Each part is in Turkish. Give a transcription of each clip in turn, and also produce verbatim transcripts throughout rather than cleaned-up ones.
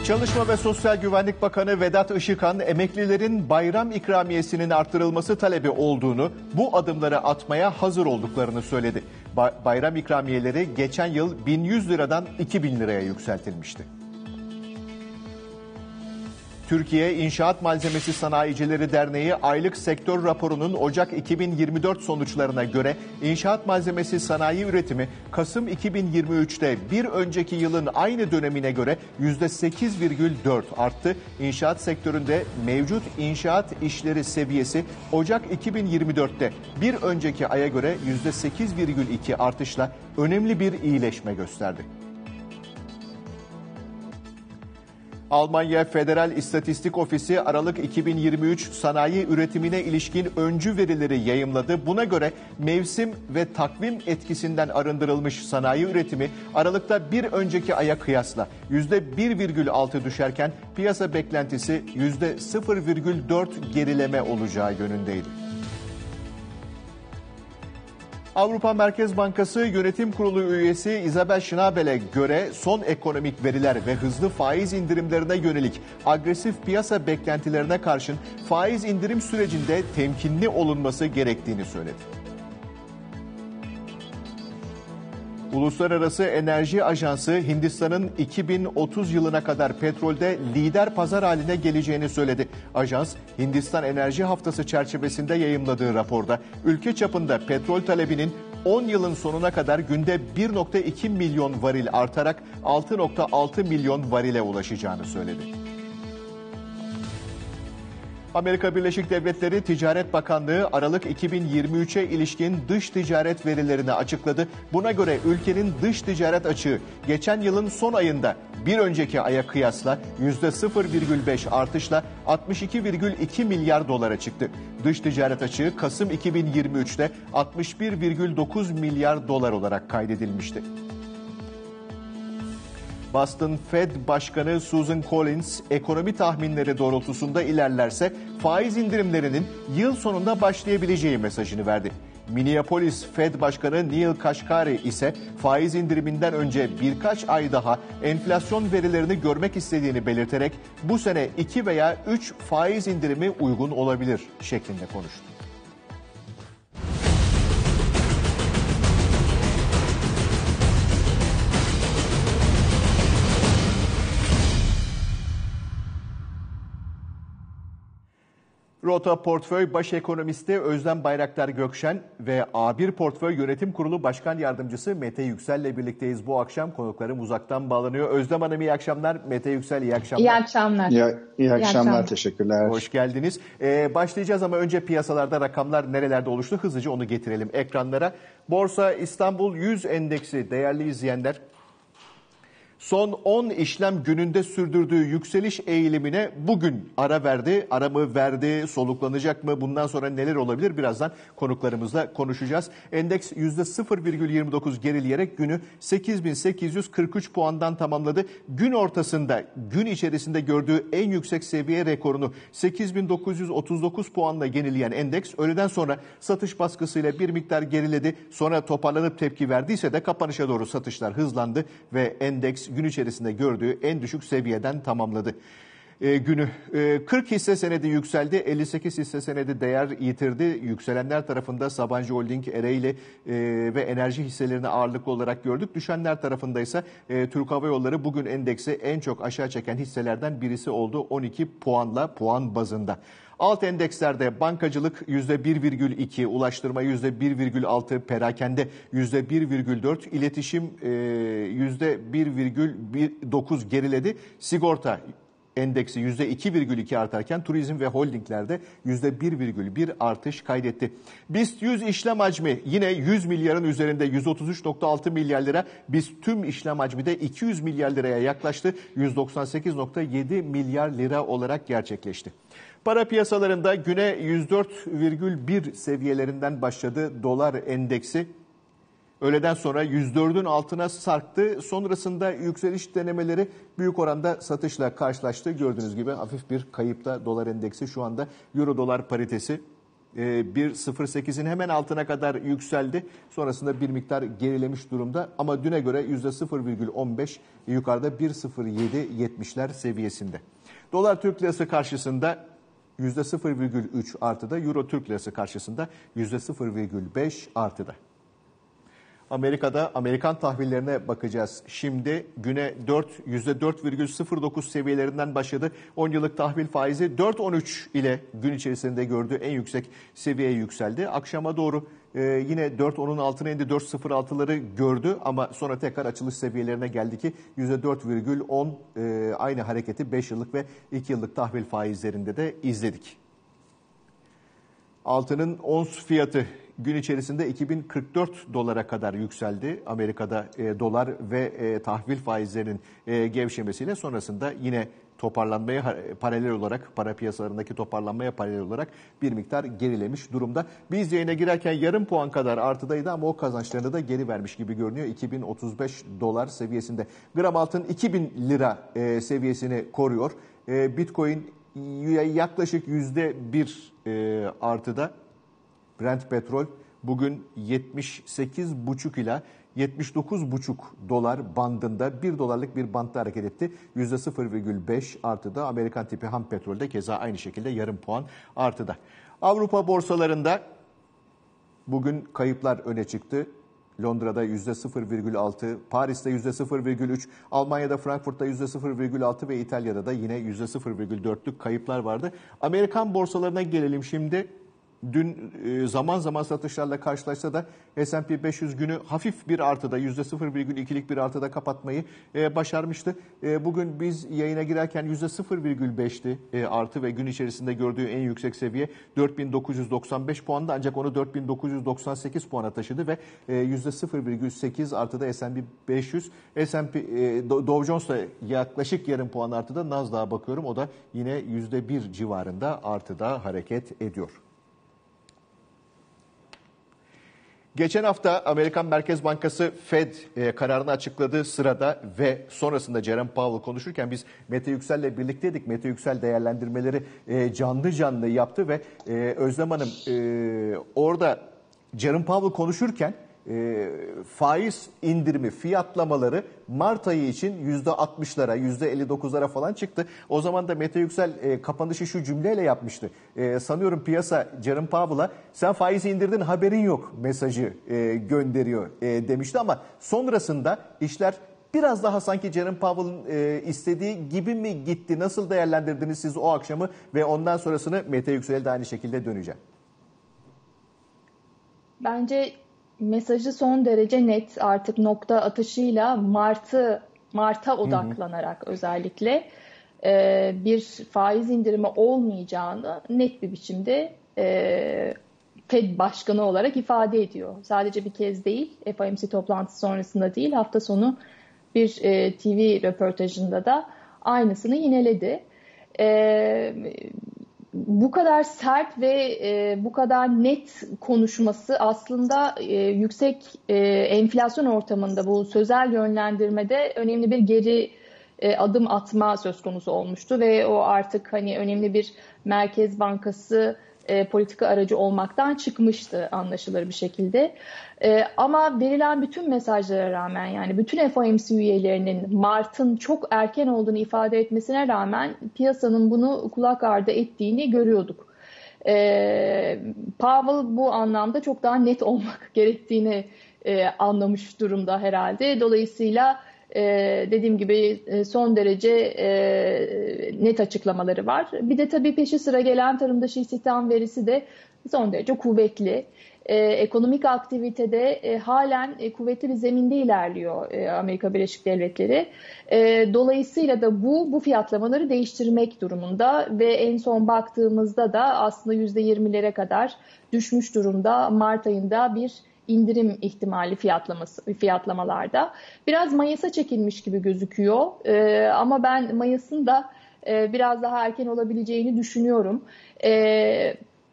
Çalışma ve Sosyal Güvenlik Bakanı Vedat Işıkhan, emeklilerin bayram ikramiyesinin artırılması talebi olduğunu, bu adımları atmaya hazır olduklarını söyledi. Ba- bayram ikramiyeleri geçen yıl bin yüz liradan iki bin liraya yükseltilmişti. Türkiye İnşaat Malzemesi Sanayicileri Derneği aylık sektör raporunun Ocak iki bin yirmi dört sonuçlarına göre inşaat malzemesi sanayi üretimi Kasım iki bin yirmi üçte bir önceki yılın aynı dönemine göre yüzde sekiz virgül dört arttı. İnşaat sektöründe mevcut inşaat işleri seviyesi Ocak iki bin yirmi dörtte bir önceki aya göre yüzde sekiz virgül iki artışla önemli bir iyileşme gösterdi. Almanya Federal İstatistik Ofisi Aralık iki bin yirmi üç sanayi üretimine ilişkin öncü verileri yayımladı. Buna göre mevsim ve takvim etkisinden arındırılmış sanayi üretimi Aralık'ta bir önceki aya kıyasla yüzde bir virgül altı düşerken piyasa beklentisi yüzde sıfır virgül dört gerileme olacağı yönündeydi. Avrupa Merkez Bankası Yönetim Kurulu üyesi Isabel Schnabel'e göre son ekonomik veriler ve hızlı faiz indirimlerine yönelik agresif piyasa beklentilerine karşın faiz indirim sürecinde temkinli olunması gerektiğini söyledi. Uluslararası Enerji Ajansı Hindistan'ın iki bin otuz yılına kadar petrolde lider pazar haline geleceğini söyledi. Ajans, Hindistan Enerji Haftası çerçevesinde yayımladığı raporda ülke çapında petrol talebinin on yılın sonuna kadar günde bir virgül iki milyon varil artarak altı virgül altı milyon varile ulaşacağını söyledi. Amerika Birleşik Devletleri Ticaret Bakanlığı Aralık iki bin yirmi üçe ilişkin dış ticaret verilerini açıkladı. Buna göre ülkenin dış ticaret açığı geçen yılın son ayında bir önceki aya kıyasla yüzde sıfır virgül beş artışla altmış iki virgül iki milyar dolara çıktı. Dış ticaret açığı Kasım iki bin yirmi üçte altmış bir virgül dokuz milyar dolar olarak kaydedilmişti. Boston Fed Başkanı Susan Collins, ekonomi tahminleri doğrultusunda ilerlerse faiz indirimlerinin yıl sonunda başlayabileceği mesajını verdi. Minneapolis Fed Başkanı Neil Kashkari ise faiz indiriminden önce birkaç ay daha enflasyon verilerini görmek istediğini belirterek bu sene iki veya üç faiz indirimi uygun olabilir şeklinde konuştu. Rota Portföy Baş Ekonomisti Özlem Bayraktar Gökşen ve A bir Portföy Yönetim Kurulu Başkan Yardımcısı Mete Yüksel ile birlikteyiz. Bu akşam konuklarım uzaktan bağlanıyor. Özlem Hanım iyi akşamlar, Mete Yüksel iyi akşamlar. İyi akşamlar. İyi, iyi akşamlar, akşamlar, teşekkürler. Hoş geldiniz. Ee, başlayacağız ama önce piyasalarda rakamlar nerelerde oluştu? Hızlıca onu getirelim ekranlara. Borsa İstanbul yüz endeksi değerli izleyenler, son on işlem gününde sürdürdüğü yükseliş eğilimine bugün ara verdi. Ara mı verdi, soluklanacak mı? Bundan sonra neler olabilir? Birazdan konuklarımızla konuşacağız. Endeks yüzde sıfır virgül yirmi dokuz gerileyerek günü sekiz bin sekiz yüz kırk üç puandan tamamladı. Gün ortasında, gün içerisinde gördüğü en yüksek seviye rekorunu sekiz bin dokuz yüz otuz dokuz puanla yenileyen endeks öğleden sonra satış baskısıyla bir miktar geriledi. Sonra toparlanıp tepki verdiyse de kapanışa doğru satışlar hızlandı ve endeks gün içerisinde gördüğü en düşük seviyeden tamamladı. E, günü e, kırk hisse senedi yükseldi, elli sekiz hisse senedi değer yitirdi. Yükselenler tarafında Sabancı Holding, Ereğli e, ve enerji hisselerini ağırlıklı olarak gördük. Düşenler tarafında ise e, Türk Hava Yolları bugün endeksi en çok aşağı çeken hisselerden birisi oldu. on iki puanla, puan bazında. Alt endekslerde bankacılık yüzde bir virgül iki, ulaştırma yüzde bir virgül altı, perakende yüzde bir virgül dört, iletişim yüzde bir virgül dokuz geriledi. Sigorta endeksi yüzde iki virgül iki artarken turizm ve holdinglerde yüzde bir virgül bir artış kaydetti. BIST yüz işlem hacmi yine yüz milyarın üzerinde, yüz otuz üç virgül altı milyar lira. BIST tüm işlem hacmi de iki yüz milyar liraya yaklaştı. yüz doksan sekiz virgül yedi milyar lira olarak gerçekleşti. Para piyasalarında güne yüz dört virgül bir seviyelerinden başladı dolar endeksi. Öğleden sonra yüz dördün altına sarktı. Sonrasında yükseliş denemeleri büyük oranda satışla karşılaştı. Gördüğünüz gibi hafif bir kayıpta dolar endeksi şu anda. Euro dolar paritesi bir virgül sıfır sekizin hemen altına kadar yükseldi. Sonrasında bir miktar gerilemiş durumda ama düne göre yüzde sıfır virgül on beş yukarıda bir virgül sıfır yedi yetmişler seviyesinde. Dolar Türk Lirası karşısında yüzde sıfır virgül üç artıda, Euro Türk Lirası karşısında yüzde sıfır virgül beş artıda. Amerika'da Amerikan tahvillerine bakacağız. Şimdi güne dört, yüzde dört virgül sıfır dokuz seviyelerinden başladı. on yıllık tahvil faizi dört virgül on üç ile gün içerisinde gördüğü en yüksek seviyeye yükseldi. Akşama doğru e, yine dört virgül onun altına indi, dört virgül sıfır altıları gördü ama sonra tekrar açılış seviyelerine geldi ki yüzde dört virgül on e, aynı hareketi beş yıllık ve iki yıllık tahvil faizlerinde de izledik. Altının ons fiyatı gün içerisinde iki bin kırk dört dolara kadar yükseldi. Amerika'da e, dolar ve e, tahvil faizlerinin e, gevşemesiyle sonrasında yine toparlanmaya paralel olarak, para piyasalarındaki toparlanmaya paralel olarak bir miktar gerilemiş durumda. Biz yayına girerken yarım puan kadar artıdaydı ama o kazançlarını da geri vermiş gibi görünüyor. iki bin otuz beş dolar seviyesinde. Gram altın iki bin lira e, seviyesini koruyor. E, Bitcoin yaklaşık yüzde bir e, artıda. Brent petrol bugün yetmiş sekiz buçuk ila yetmiş dokuz buçuk dolar bandında, bir dolarlık bir bantta hareket etti. yüzde sıfır virgül beş artıda. Amerikan tipi ham petrolde keza aynı şekilde yarım puan artıda. Avrupa borsalarında bugün kayıplar öne çıktı. Londra'da yüzde sıfır virgül altı, Paris'te yüzde sıfır virgül üç, Almanya'da Frankfurt'ta yüzde sıfır virgül altı ve İtalya'da da yine yüzde sıfır virgül dörtlük kayıplar vardı. Amerikan borsalarına gelelim şimdi. Dün zaman zaman satışlarla karşılaşsa da S and P beş yüz günü hafif bir artıda, yüzde sıfır virgül ikilik bir artıda kapatmayı başarmıştı. Bugün biz yayına girerken yüzde sıfır virgül beşti artı ve gün içerisinde gördüğü en yüksek seviye dört bin dokuz yüz doksan beş puanda, ancak onu dört bin dokuz yüz doksan sekiz puana taşıdı ve yüzde sıfır virgül sekiz artıda S and P beş yüz. S and P Dow Jones da yaklaşık yarım puan artıda. Nasdaq'a bakıyorum, o da yine yüzde bir civarında artıda hareket ediyor. Geçen hafta Amerikan Merkez Bankası Fed e, kararını açıkladığı sırada ve sonrasında Jerome Powell konuşurken biz Mete Yüksel'le birlikteydik. Mete Yüksel değerlendirmeleri e, canlı canlı yaptı ve e, Özlem Hanım e, orada Jerome Powell konuşurken e, faiz indirimi fiyatlamaları Mart ayı için yüzde altmışlara, yüzde elli dokuzlara falan çıktı. O zaman da Mete Yüksel e, kapanışı şu cümleyle yapmıştı. E, sanıyorum piyasa Jerome Powell'a sen faizi indirdin haberin yok mesajı e, gönderiyor e, demişti ama sonrasında işler biraz daha sanki Jerome Powell'ın e, istediği gibi mi gitti? Nasıl değerlendirdiniz siz o akşamı ve ondan sonrasını Mete Yüksel'e de aynı şekilde döneceğim. Bence mesajı son derece net, artık nokta atışıyla Mart'ı Mart'a odaklanarak hı hı. özellikle e, bir faiz indirimi olmayacağını net bir biçimde e, Fed Başkanı olarak ifade ediyor. Sadece bir kez değil, F O M C toplantısı sonrasında değil, hafta sonu bir e, T V röportajında da aynısını yineledi. E, Bu kadar sert ve e, bu kadar net konuşması aslında e, yüksek e, enflasyon ortamında bu sözel yönlendirmede önemli bir geri e, adım atma söz konusu olmuştu ve o artık hani önemli bir Merkez Bankası e, politika aracı olmaktan çıkmıştı anlaşılır bir şekilde. E, ama verilen bütün mesajlara rağmen, yani bütün F O M C üyelerinin Mart'ın çok erken olduğunu ifade etmesine rağmen piyasanın bunu kulak ardı ettiğini görüyorduk. E, Powell bu anlamda çok daha net olmak gerektiğini e, anlamış durumda herhalde. Dolayısıyla e, dediğim gibi son derece e, net açıklamaları var. Bir de tabii peşi sıra gelen tarım dışı istihdam verisi de son derece kuvvetli. Ee, ekonomik aktivitede e, halen e, kuvvetli bir zeminde ilerliyor e, Amerika Birleşik Devletleri. E, dolayısıyla da bu bu fiyatlamaları değiştirmek durumunda ve en son baktığımızda da aslında yüzde yirmilere kadar düşmüş durumda Mart ayında bir indirim ihtimali fiyatlaması fiyatlamalarda. Biraz Mayıs'a çekilmiş gibi gözüküyor e, ama ben Mayıs'ın da e, biraz daha erken olabileceğini düşünüyorum. E,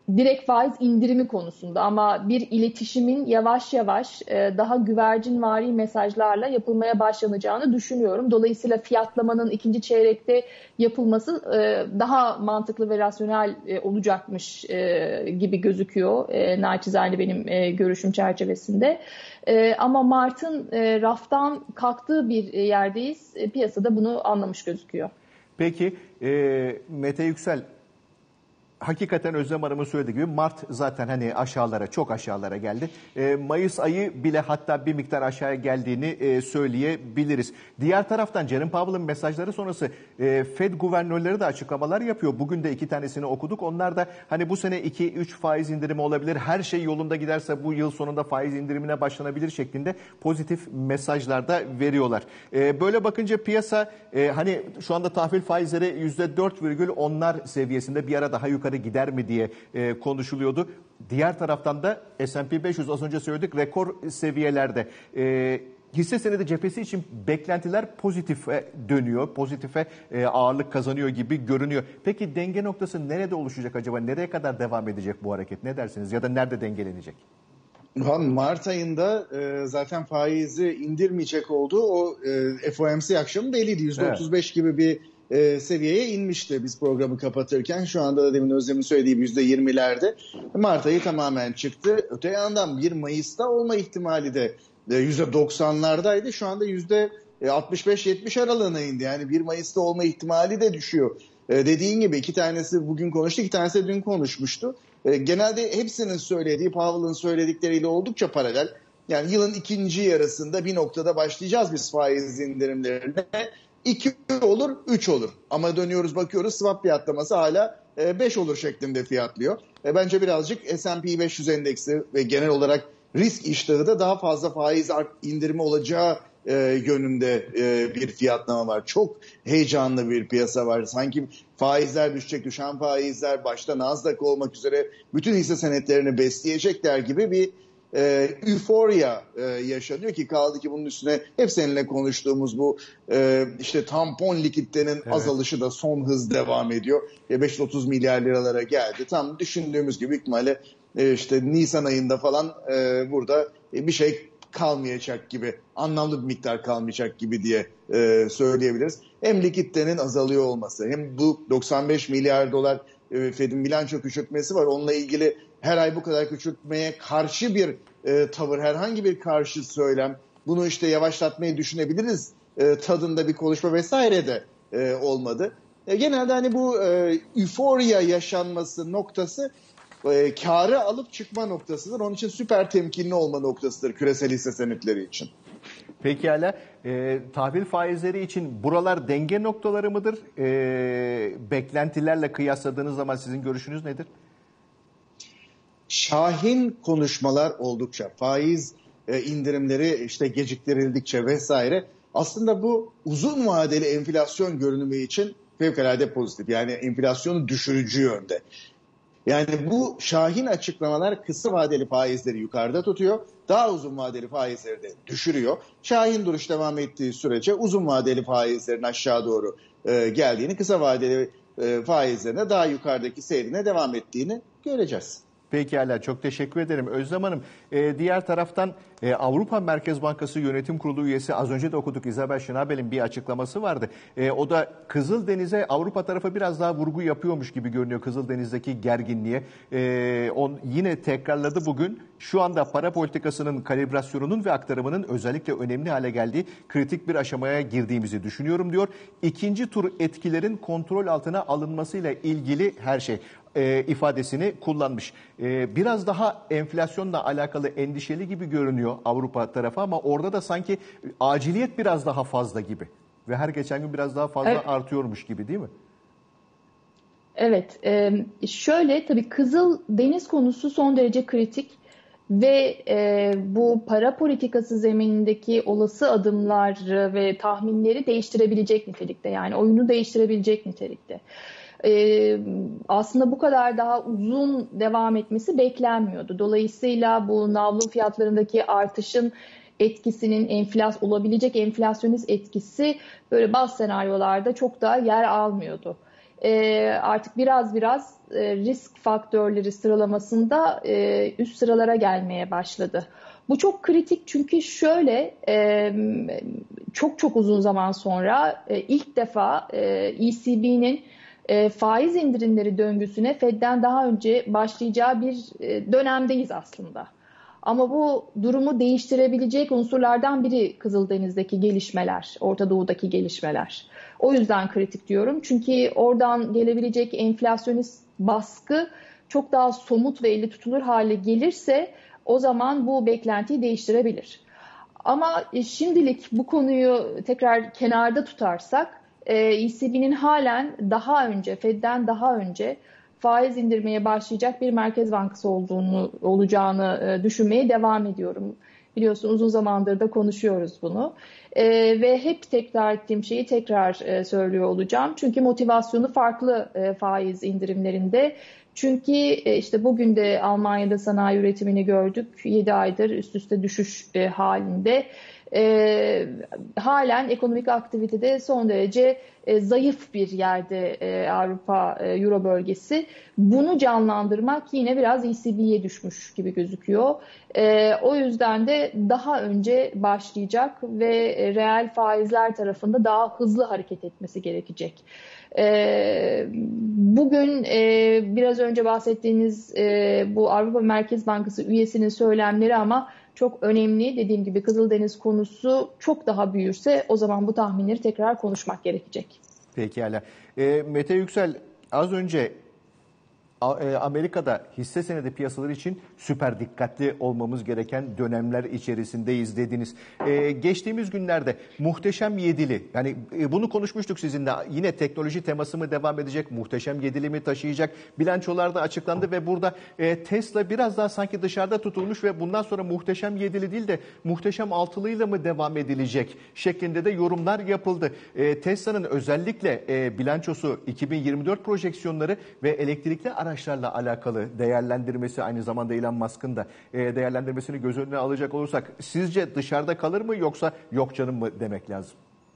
direkt faiz indirimi konusunda, ama bir iletişimin yavaş yavaş e, daha güvercinvari mesajlarla yapılmaya başlanacağını düşünüyorum. Dolayısıyla fiyatlamanın ikinci çeyrekte yapılması e, daha mantıklı ve rasyonel e, olacakmış e, gibi gözüküyor. E, naçizane benim e, görüşüm çerçevesinde. E, ama Mart'ın e, raftan kalktığı bir yerdeyiz. E, piyasada bunu anlamış gözüküyor. Peki e, Mete Yüksel, hakikaten Özlem Hanım'ın söylediği gibi Mart zaten hani aşağılara, çok aşağılara geldi. E, Mayıs ayı bile hatta bir miktar aşağıya geldiğini e, söyleyebiliriz. Diğer taraftan Jerome Powell'ın mesajları sonrası e, Fed guvernörleri de açıklamalar yapıyor. Bugün de iki tanesini okuduk. Onlar da hani bu sene iki üç faiz indirimi olabilir. Her şey yolunda giderse bu yıl sonunda faiz indirimine başlanabilir şeklinde pozitif mesajlar da veriyorlar. E, böyle bakınca piyasa e, hani şu anda tahvil faizleri yüzde dört virgül onlar seviyesinde, bir ara daha yukarı gider mi diye e, konuşuluyordu. Diğer taraftan da S and P beş yüz, az önce söyledik, rekor seviyelerde. E, hisse senedi cephesi için beklentiler pozitife dönüyor, pozitife e, ağırlık kazanıyor gibi görünüyor. Peki denge noktası nerede oluşacak acaba? Nereye kadar devam edecek bu hareket? Ne dersiniz? Ya da nerede dengelenecek? Mart ayında e, zaten faizi indirmeyecek olduğu o e, F O M C akşamı belliydi. yüzde otuz beş evet. gibi bir e, seviyeye inmişti biz programı kapatırken. Şu anda da demin Özlem'in söylediği yüzde yirmilerde. Mart ayı tamamen çıktı. Öte yandan bir Mayıs'ta olma ihtimali de e, yüzde doksanlardaydı. Şu anda yüzde altmış beş yetmiş aralığına indi. Yani bir Mayıs'ta olma ihtimali de düşüyor. E, dediğin gibi iki tanesi bugün konuştu, iki tanesi de dün konuşmuştu. E, genelde hepsinin söylediği, Powell'ın söyledikleriyle oldukça paralel. Yani yılın ikinci yarısında bir noktada başlayacağız biz faiz indirimlerine. iki olur, üç olur. Ama dönüyoruz bakıyoruz, swap fiyatlaması hala beş olur şeklinde fiyatlıyor. E, bence birazcık S and P beş yüz endeksi ve genel olarak risk iştahı da daha fazla faiz indirimi olacağı e, yönünde e, bir fiyatlama var. Çok heyecanlı bir piyasa var. Sanki faizler düşecek, düşen faizler başta Nasdaq olmak üzere bütün hisse senetlerini besleyecekler gibi bir e, euforia e, yaşanıyor ki, kaldı ki bunun üstüne hep seninle konuştuğumuz bu e, işte tampon likiditenin evet. azalışı da son hız devam ediyor. E, beş yüz otuz milyar liralara geldi. Tam düşündüğümüz gibi ihtimalle e, işte Nisan ayında falan e, burada e, bir şey kalmayacak gibi, anlamlı bir miktar kalmayacak gibi diye e, söyleyebiliriz. Hem likiditenin azalıyor olması, hem bu doksan beş milyar dolar e, Fed'in bilanço küçültmesi var. Onunla ilgili her ay bu kadar küçültmeye karşı bir e, tavır, herhangi bir karşı söylem, bunu işte yavaşlatmayı düşünebiliriz e, tadında bir konuşma vesaire de e, olmadı. E, genelde hani bu e, euforia yaşanması noktası e, kârı alıp çıkma noktasıdır. Onun için süper temkinli olma noktasıdır küresel hisse senetleri için. Pekala, e, tahvil faizleri için buralar denge noktaları mıdır? E, beklentilerle kıyasladığınız zaman sizin görüşünüz nedir? Şahin konuşmalar oldukça, faiz e, indirimleri işte geciktirildikçe vesaire, aslında bu uzun vadeli enflasyon görünümü için fevkalade pozitif. Yani enflasyonu düşürücü yönde. Yani bu şahin açıklamalar kısa vadeli faizleri yukarıda tutuyor, daha uzun vadeli faizleri de düşürüyor. Şahin duruş devam ettiği sürece uzun vadeli faizlerin aşağı doğru e, geldiğini, kısa vadeli e, faizlerine daha yukarıdaki seyrine devam ettiğini göreceğiz. Pekala, çok teşekkür ederim Özlem Hanım. Ee, diğer taraftan e, Avrupa Merkez Bankası Yönetim Kurulu üyesi, az önce de okuduk, Isabel Schnabel'in bir açıklaması vardı. E, o da Kızıldeniz'e, Avrupa tarafı biraz daha vurgu yapıyormuş gibi görünüyor Kızıldeniz'deki gerginliğe. E, on, yine tekrarladı bugün. Şu anda para politikasının kalibrasyonunun ve aktarımının özellikle önemli hale geldiği kritik bir aşamaya girdiğimizi düşünüyorum diyor. İkinci tur etkilerin kontrol altına alınmasıyla ilgili her şey e, ifadesini kullanmış. E, biraz daha enflasyonla alakalı endişeli gibi görünüyor Avrupa tarafı, ama orada da sanki aciliyet biraz daha fazla gibi ve her geçen gün biraz daha fazla evet. artıyormuş gibi, değil mi? Evet, e, şöyle tabii Kızıldeniz konusu son derece kritik ve e, bu para politikası zeminindeki olası adımlar ve tahminleri değiştirebilecek nitelikte, yani oyunu değiştirebilecek nitelikte. Ee, aslında bu kadar daha uzun devam etmesi beklenmiyordu. Dolayısıyla bu navlun fiyatlarındaki artışın etkisinin enflas olabilecek enflasyonist etkisi böyle bazı senaryolarda çok daha yer almıyordu. e, artık biraz biraz e, risk faktörleri sıralamasında e, üst sıralara gelmeye başladı. Bu çok kritik çünkü şöyle e, çok çok uzun zaman sonra e, ilk defa e, E C B'nin e, faiz indirimleri döngüsüne Fed'den daha önce başlayacağı bir e, dönemdeyiz aslında. Ama bu durumu değiştirebilecek unsurlardan biri Kızıldeniz'deki gelişmeler, Orta Doğu'daki gelişmeler. O yüzden kritik diyorum. Çünkü oradan gelebilecek enflasyonist baskı çok daha somut ve elle tutulur hale gelirse o zaman bu beklentiyi değiştirebilir. Ama şimdilik bu konuyu tekrar kenarda tutarsak E C B'nin halen daha önce, Fed'den daha önce faiz indirmeye başlayacak bir merkez bankası olduğunu olacağını düşünmeye devam ediyorum. Biliyorsun uzun zamandır da konuşuyoruz bunu. E, ve hep tekrar ettiğim şeyi tekrar e, söylüyor olacağım. Çünkü motivasyonu farklı e, faiz indirimlerinde. Çünkü e, işte bugün de Almanya'da sanayi üretimini gördük. yedi aydır üst üste düşüş e, halinde. E, halen ekonomik aktivitede son derece e, zayıf bir yerde e, Avrupa e, Euro bölgesi. Bunu canlandırmak yine biraz E C B'ye düşmüş gibi gözüküyor. E, o yüzden de daha önce başlayacak ve e, reel faizler tarafında daha hızlı hareket etmesi gerekecek. E, bugün e, biraz önce bahsettiğiniz e, bu Avrupa Merkez Bankası üyesinin söylemleri ama çok önemli. Dediğim gibi Kızıldeniz konusu çok daha büyürse o zaman bu tahminleri tekrar konuşmak gerekecek. Pekala. E, Mete Yüksel az önce Amerika'da hisse senedi piyasaları için süper dikkatli olmamız gereken dönemler içerisindeyiz dediniz. Ee, geçtiğimiz günlerde muhteşem yedili, yani bunu konuşmuştuk sizinle, yine teknoloji teması mı devam edecek, muhteşem yedili mi taşıyacak, bilançolar da açıklandı ve burada e, Tesla biraz daha sanki dışarıda tutulmuş ve bundan sonra muhteşem yedili değil de muhteşem altılıyla mı devam edilecek şeklinde de yorumlar yapıldı. E, Tesla'nın özellikle e, bilançosu, iki bin yirmi dört projeksiyonları ve elektrikli araç araçlarla alakalı değerlendirmesi, aynı zamanda Elon Musk'ın da değerlendirmesini göz önüne alacak olursak sizce dışarıda kalır mı yoksa yok canım mı demek lazım?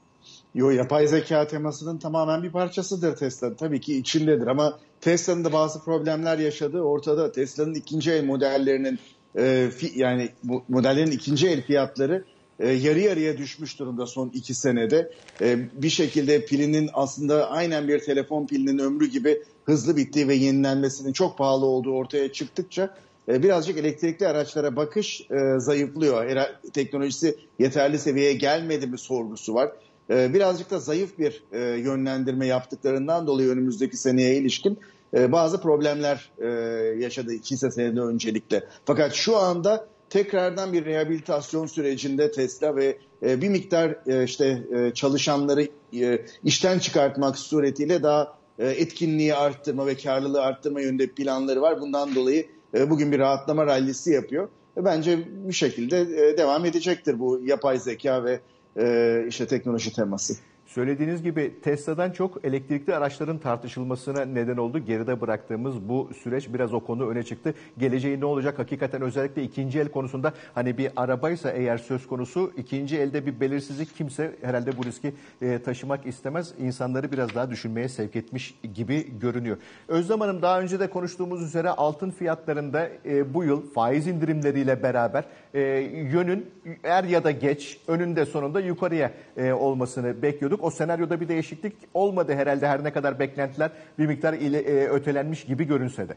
Yo, yapay zeka temasının tamamen bir parçasıdır Tesla. Tabii ki içindedir ama Tesla'nın da bazı problemler yaşadığı ortada. Tesla'nın ikinci el modellerinin e, fi, yani bu modellerin ikinci el fiyatları e, yarı yarıya düşmüş durumda son iki senede. E, bir şekilde pilinin aslında aynen bir telefon pilinin ömrü gibi hızlı bittiği ve yenilenmesinin çok pahalı olduğu ortaya çıktıkça e, birazcık elektrikli araçlara bakış e, zayıflıyor. Her, teknolojisi yeterli seviyeye gelmedi mi sorgusu var. E, birazcık da zayıf bir e, yönlendirme yaptıklarından dolayı önümüzdeki seneye ilişkin e, bazı problemler e, yaşadı iki senede öncelikle. Fakat şu anda tekrardan bir rehabilitasyon sürecinde Tesla ve e, bir miktar e, işte e, çalışanları e, işten çıkartmak suretiyle daha e, etkinliği arttırma ve karlılığı arttırma yönünde planları var. Bundan dolayı e, bugün bir rahatlama rallisi yapıyor. E, bence bir şekilde e, devam edecektir bu yapay zeka ve e, işte teknoloji teması. Söylediğiniz gibi Tesla'dan çok elektrikli araçların tartışılmasına neden oldu. Geride bıraktığımız bu süreç biraz o konu öne çıktı. Geleceği ne olacak? Hakikaten özellikle ikinci el konusunda, hani bir arabaysa eğer söz konusu, ikinci elde bir belirsizlik, kimse herhalde bu riski e, taşımak istemez. İnsanları biraz daha düşünmeye sevk etmiş gibi görünüyor. Özlem Hanım, daha önce de konuştuğumuz üzere altın fiyatlarında e, bu yıl faiz indirimleriyle beraber e, yönün er ya da geç, önünde sonunda yukarıya e, olmasını bekliyorduk. O senaryoda bir değişiklik olmadı herhalde, her ne kadar beklentiler bir miktar ile, e, ötelenmiş gibi görünse de.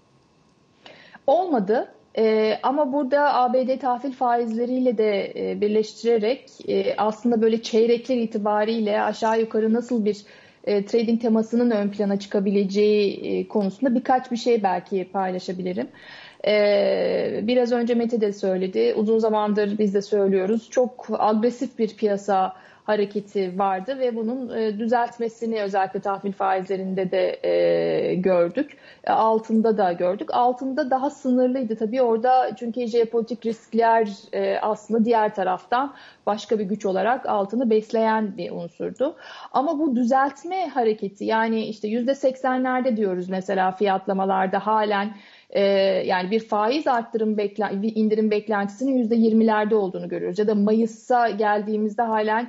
Olmadı e, ama burada A B D tahvil faizleriyle de e, birleştirerek e, aslında böyle çeyrekler itibariyle aşağı yukarı nasıl bir e, trading temasının ön plana çıkabileceği e, konusunda birkaç bir şey belki paylaşabilirim. Ee, biraz önce Mete de söyledi. Uzun zamandır biz de söylüyoruz. Çok agresif bir piyasa hareketi vardı ve bunun e, düzeltmesini özellikle tahvil faizlerinde de e, gördük. E, altında da gördük. Altında daha sınırlıydı tabii orada, çünkü jeopolitik riskler e, aslında diğer taraftan başka bir güç olarak altını besleyen bir unsurdu. Ama bu düzeltme hareketi, yani işte yüzde seksenlerde diyoruz mesela fiyatlamalarda halen. Ee, yani bir faiz arttırım beklen, bir indirim beklentisinin yüzde yirmilerde olduğunu görüyoruz. Ya da Mayıs'a geldiğimizde halen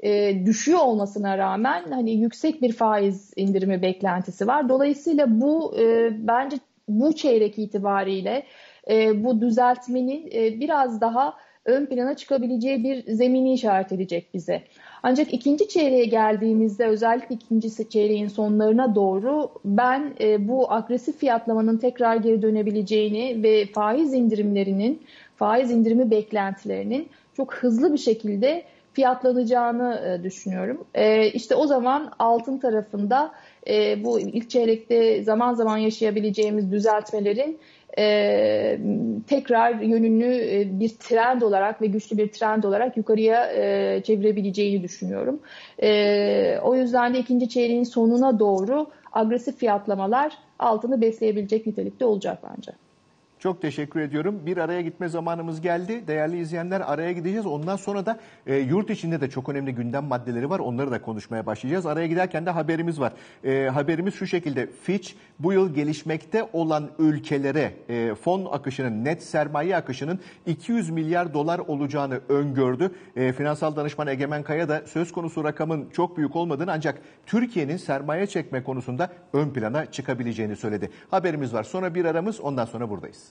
e, düşüyor olmasına rağmen hani yüksek bir faiz indirimi beklentisi var. Dolayısıyla bu e, bence bu çeyrek itibariyle e, bu düzeltmenin e, biraz daha ön plana çıkabileceği bir zemini işaret edecek bize. Ancak ikinci çeyreğe geldiğimizde, özellikle ikinci çeyreğin sonlarına doğru ben e, bu agresif fiyatlamanın tekrar geri dönebileceğini ve faiz indirimlerinin, faiz indirimi beklentilerinin çok hızlı bir şekilde fiyatlanacağını e, düşünüyorum. E, işte o zaman altın tarafında e, bu ilk çeyrekte zaman zaman yaşayabileceğimiz düzeltmelerin e, tekrar yönünü e, bir trend olarak ve güçlü bir trend olarak yukarıya e, çevirebileceğini düşünüyorum. E, o yüzden de ikinci çeyreğin sonuna doğru agresif fiyatlamalar altını besleyebilecek nitelikte olacak bence. Çok teşekkür ediyorum. Bir araya gitme zamanımız geldi. Değerli izleyenler, araya gideceğiz. Ondan sonra da e, yurt içinde de çok önemli gündem maddeleri var. Onları da konuşmaya başlayacağız. Araya giderken de haberimiz var. E, haberimiz şu şekilde. Fitch bu yıl gelişmekte olan ülkelere e, fon akışının, net sermaye akışının iki yüz milyar dolar olacağını öngördü. E, finansal danışman Egemen Kaya da söz konusu rakamın çok büyük olmadığını, ancak Türkiye'nin sermaye çekme konusunda ön plana çıkabileceğini söyledi. Haberimiz var. Sonra bir aramız, ondan sonra buradayız.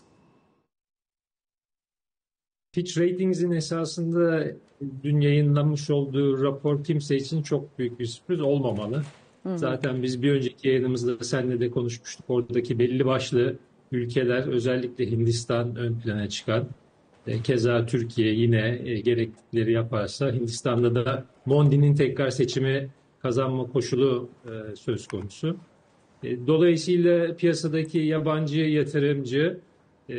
Fitch Ratings'in esasında dün yayınlanmış olduğu rapor kimse için çok büyük bir sürpriz olmamalı. Hı hı. Zaten biz bir önceki yayınımızda seninle de konuşmuştuk. Oradaki belli başlı ülkeler, özellikle Hindistan ön plana çıkan. Keza Türkiye yine gereklilikleri yaparsa, Hindistan'da da Mondi'nin tekrar seçimi kazanma koşulu söz konusu. Dolayısıyla piyasadaki yabancı yatırımcı e,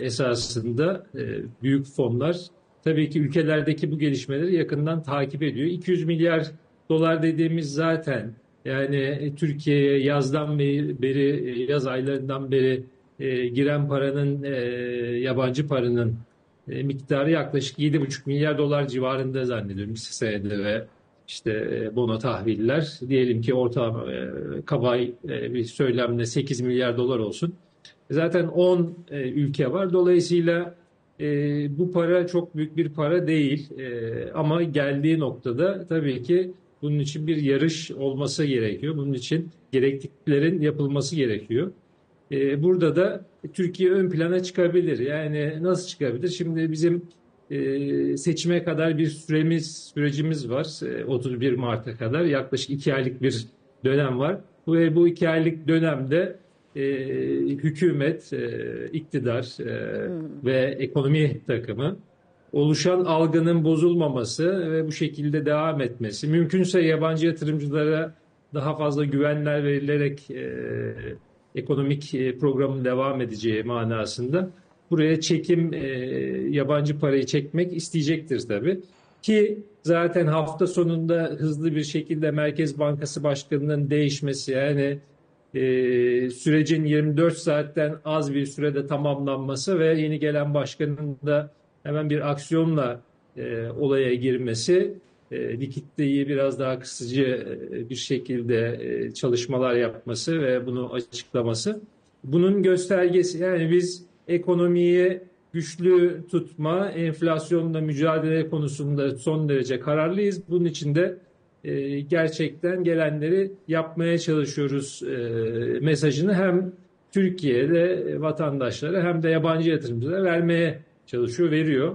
esasında e, büyük fonlar tabii ki ülkelerdeki bu gelişmeleri yakından takip ediyor. iki yüz milyar dolar dediğimiz zaten yani Türkiye'ye yazdan beri, yaz aylarından beri e, giren paranın, e, yabancı paranın e, miktarı yaklaşık yedi buçuk milyar dolar civarında zannediyorum senede ve işte bono tahviller, diyelim ki ortalama e, kabay e, bir söylemle sekiz milyar dolar olsun. Zaten on e, ülke var. Dolayısıyla e, bu para çok büyük bir para değil. E, ama geldiği noktada tabii ki bunun için bir yarış olması gerekiyor. Bunun için gerekliliklerin yapılması gerekiyor. E, burada da Türkiye ön plana çıkabilir. Yani nasıl çıkabilir? Şimdi bizim e, seçime kadar bir süremiz, sürecimiz var. E, otuz bir Mart'a kadar yaklaşık iki aylık bir dönem var. Ve bu iki aylık dönemde e, hükümet, e, iktidar e, hmm. ve ekonomi takımı oluşan algının bozulmaması ve bu şekilde devam etmesi, mümkünse yabancı yatırımcılara daha fazla güvenler verilerek e, ekonomik e, programın devam edeceği manasında buraya çekim, e, yabancı parayı çekmek isteyecektir tabii. Ki zaten hafta sonunda hızlı bir şekilde Merkez Bankası Başkanı'nın değişmesi, yani e, sürecin yirmi dört saatten az bir sürede tamamlanması ve yeni gelen başkanın da hemen bir aksiyonla e, olaya girmesi, e, likiditeyi biraz daha kısıcı e, bir şekilde e, çalışmalar yapması ve bunu açıklaması bunun göstergesi. Yani biz ekonomiyi güçlü tutma, enflasyonla mücadele konusunda son derece kararlıyız. Bunun için de e, gerçekten gelenleri yapmaya çalışıyoruz e, mesajını hem Türkiye'de vatandaşlara hem de yabancı yatırımcılara vermeye çalışıyor, veriyor.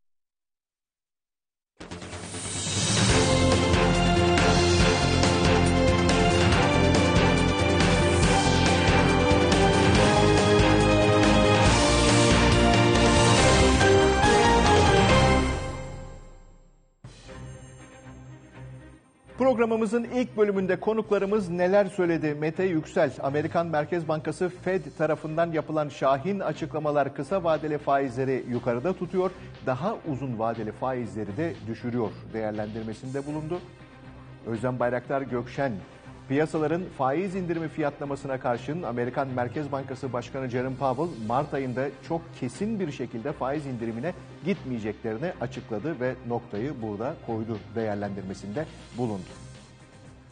Programımızın ilk bölümünde konuklarımız neler söyledi? Mete Yüksel, Amerikan Merkez Bankası Fed tarafından yapılan şahin açıklamalar kısa vadeli faizleri yukarıda tutuyor, daha uzun vadeli faizleri de düşürüyor değerlendirmesinde bulundu. Özlem Bayraktar Gökşen, piyasaların faiz indirimi fiyatlamasına karşın Amerikan Merkez Bankası Başkanı Jerome Powell, Mart ayında çok kesin bir şekilde faiz indirimine gitmeyeceklerini açıkladı ve noktayı burada koydu değerlendirmesinde bulundu.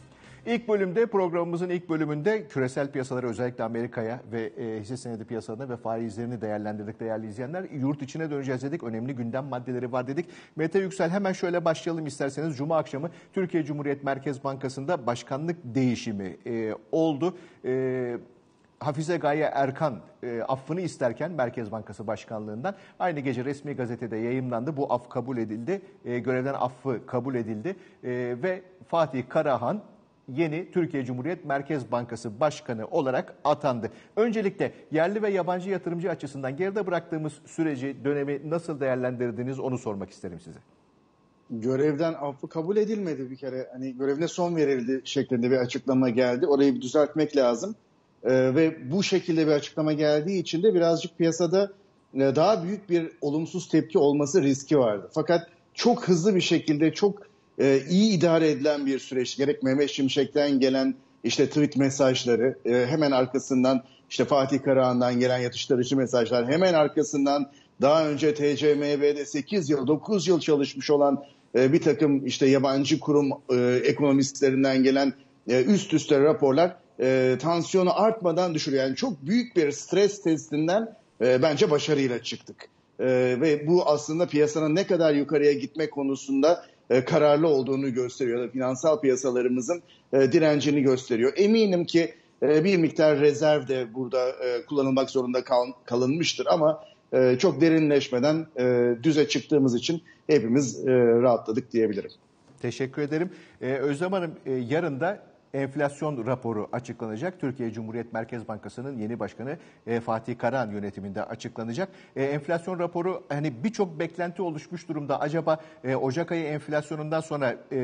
İlk bölümde, programımızın ilk bölümünde küresel piyasalara, özellikle Amerika'ya ve e, hisse senedi piyasalarına ve faizlerini değerlendirdik değerli izleyenler. Yurt içine döneceğiz dedik. Önemli gündem maddeleri var dedik. Mete Yüksel, hemen şöyle başlayalım isterseniz. Cuma akşamı Türkiye Cumhuriyet Merkez Bankası'nda başkanlık değişimi e, oldu. E, Hafize Gaye Erkan e, affını isterken Merkez Bankası Başkanlığı'ndan aynı gece resmi gazetede yayımlandı. Bu af kabul edildi. E, görevden affı kabul edildi. E, ve Fatih Karahan yeni Türkiye Cumhuriyet Merkez Bankası Başkanı olarak atandı. Öncelikle yerli ve yabancı yatırımcı açısından geride bıraktığımız süreci, dönemi nasıl değerlendirdiniz onu sormak isterim size. Görevden affı kabul edilmedi bir kere. Hani görevine son verildi şeklinde bir açıklama geldi. Orayı bir düzeltmek lazım. Ee, ve bu şekilde bir açıklama geldiği için de birazcık piyasada e, daha büyük bir olumsuz tepki olması riski vardı. Fakat çok hızlı bir şekilde çok e, iyi idare edilen bir süreç. Gerek Mehmet Şimşek'ten gelen işte tweet mesajları, e, hemen arkasından işte Fatih Karahan'dan gelen yatıştırıcı mesajlar, hemen arkasından daha önce T C M B'de sekiz yıl, dokuz yıl çalışmış olan e, bir takım işte yabancı kurum e, ekonomistlerinden gelen e, üst üste raporlar E, tansiyonu artmadan düşürüyor. Yani çok büyük bir stres testinden e, bence başarıyla çıktık. E, ve bu aslında piyasanın ne kadar yukarıya gitme konusunda e, kararlı olduğunu gösteriyor. Finansal piyasalarımızın e, direncini gösteriyor. Eminim ki e, bir miktar rezerv de burada e, kullanılmak zorunda kal, kalınmıştır ama e, çok derinleşmeden e, düze çıktığımız için hepimiz e, rahatladık diyebilirim. Teşekkür ederim. Ee, Özlem Hanım, e, yarın da enflasyon raporu açıklanacak. Türkiye Cumhuriyet Merkez Bankası'nın yeni başkanı e, Fatih Karahan yönetiminde açıklanacak. E, enflasyon raporu, hani birçok beklenti oluşmuş durumda. Acaba e, Ocak ayı enflasyonundan sonra e,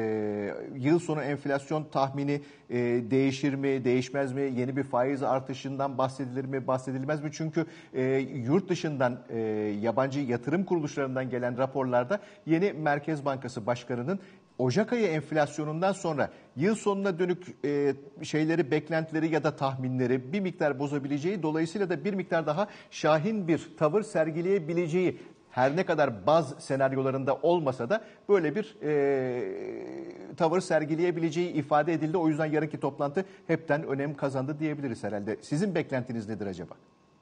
yıl sonu enflasyon tahmini e, değişir mi, değişmez mi? Yeni bir faiz artışından bahsedilir mi, bahsedilmez mi? Çünkü e, yurt dışından, e, yabancı yatırım kuruluşlarından gelen raporlarda yeni Merkez Bankası Başkanı'nın Ocak ayı enflasyonundan sonra yıl sonuna dönük e, şeyleri, beklentileri ya da tahminleri bir miktar bozabileceği, dolayısıyla da bir miktar daha şahin bir tavır sergileyebileceği, her ne kadar baz senaryolarında olmasa da böyle bir e, tavır sergileyebileceği ifade edildi. O yüzden yarınki toplantı hepten önem kazandı diyebiliriz herhalde. Sizin beklentiniz nedir acaba?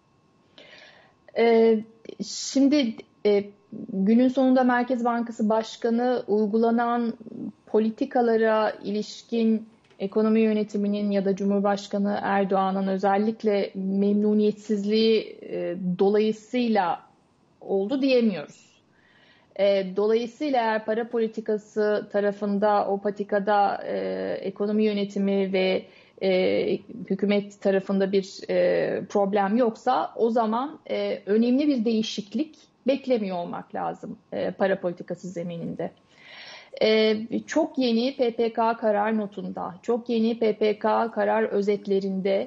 Ee, şimdi e, günün sonunda Merkez Bankası Başkanı uygulanan politikalara ilişkin ekonomi yönetiminin ya da Cumhurbaşkanı Erdoğan'ın özellikle memnuniyetsizliği e, dolayısıyla oldu diyemiyoruz. E, dolayısıyla eğer para politikası tarafında, o patikada e, ekonomi yönetimi ve e, hükümet tarafında bir e, problem yoksa, o zaman e, önemli bir değişiklik beklemiyor olmak lazım e, para politikası zemininde. E, çok yeni P P K karar notunda, çok yeni P P K karar özetlerinde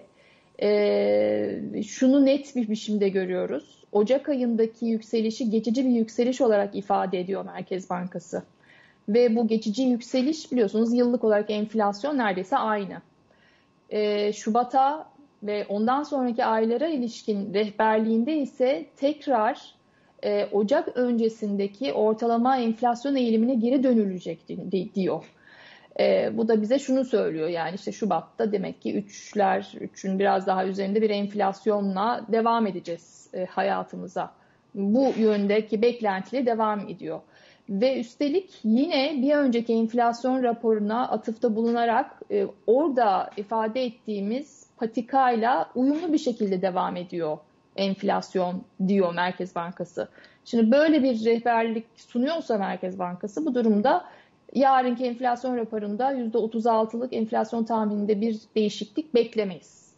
e, şunu net bir biçimde görüyoruz. Ocak ayındaki yükselişi geçici bir yükseliş olarak ifade ediyor Merkez Bankası. Ve bu geçici yükseliş, biliyorsunuz, yıllık olarak enflasyon neredeyse aynı. E, Şubat'a ve ondan sonraki aylara ilişkin rehberliğinde ise tekrar e, Ocak öncesindeki ortalama enflasyon eğilimine geri dönülecek diyor. E, bu da bize şunu söylüyor, yani işte Şubat'ta demek ki üçler, üçün biraz daha üzerinde bir enflasyonla devam edeceğiz e, hayatımıza. Bu yöndeki beklentiyle devam ediyor. Ve üstelik yine bir önceki enflasyon raporuna atıfta bulunarak e, orada ifade ettiğimiz patikayla uyumlu bir şekilde devam ediyor enflasyon diyor Merkez Bankası. Şimdi böyle bir rehberlik sunuyorsa Merkez Bankası, bu durumda yarınki enflasyon raporunda yüzde otuz altılık enflasyon tahmininde bir değişiklik beklemeyiz.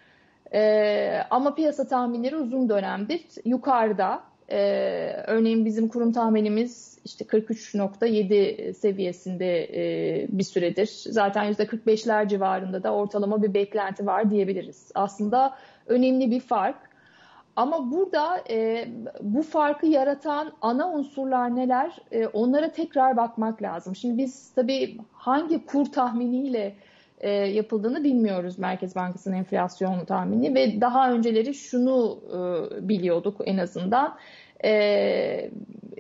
Ee, ama piyasa tahminleri uzun dönemdir yukarıda. Ee, örneğin bizim kurum tahminimiz işte kırk üç nokta yedi seviyesinde e, bir süredir. Zaten yüzde kırk beşler civarında da ortalama bir beklenti var diyebiliriz. Aslında önemli bir fark. Ama burada e, bu farkı yaratan ana unsurlar neler? E, onlara tekrar bakmak lazım. Şimdi biz tabii hangi kur tahminiyle e, yapıldığını bilmiyoruz, Merkez Bankası'nın enflasyon tahmini, ve daha önceleri şunu e, biliyorduk en azından. E,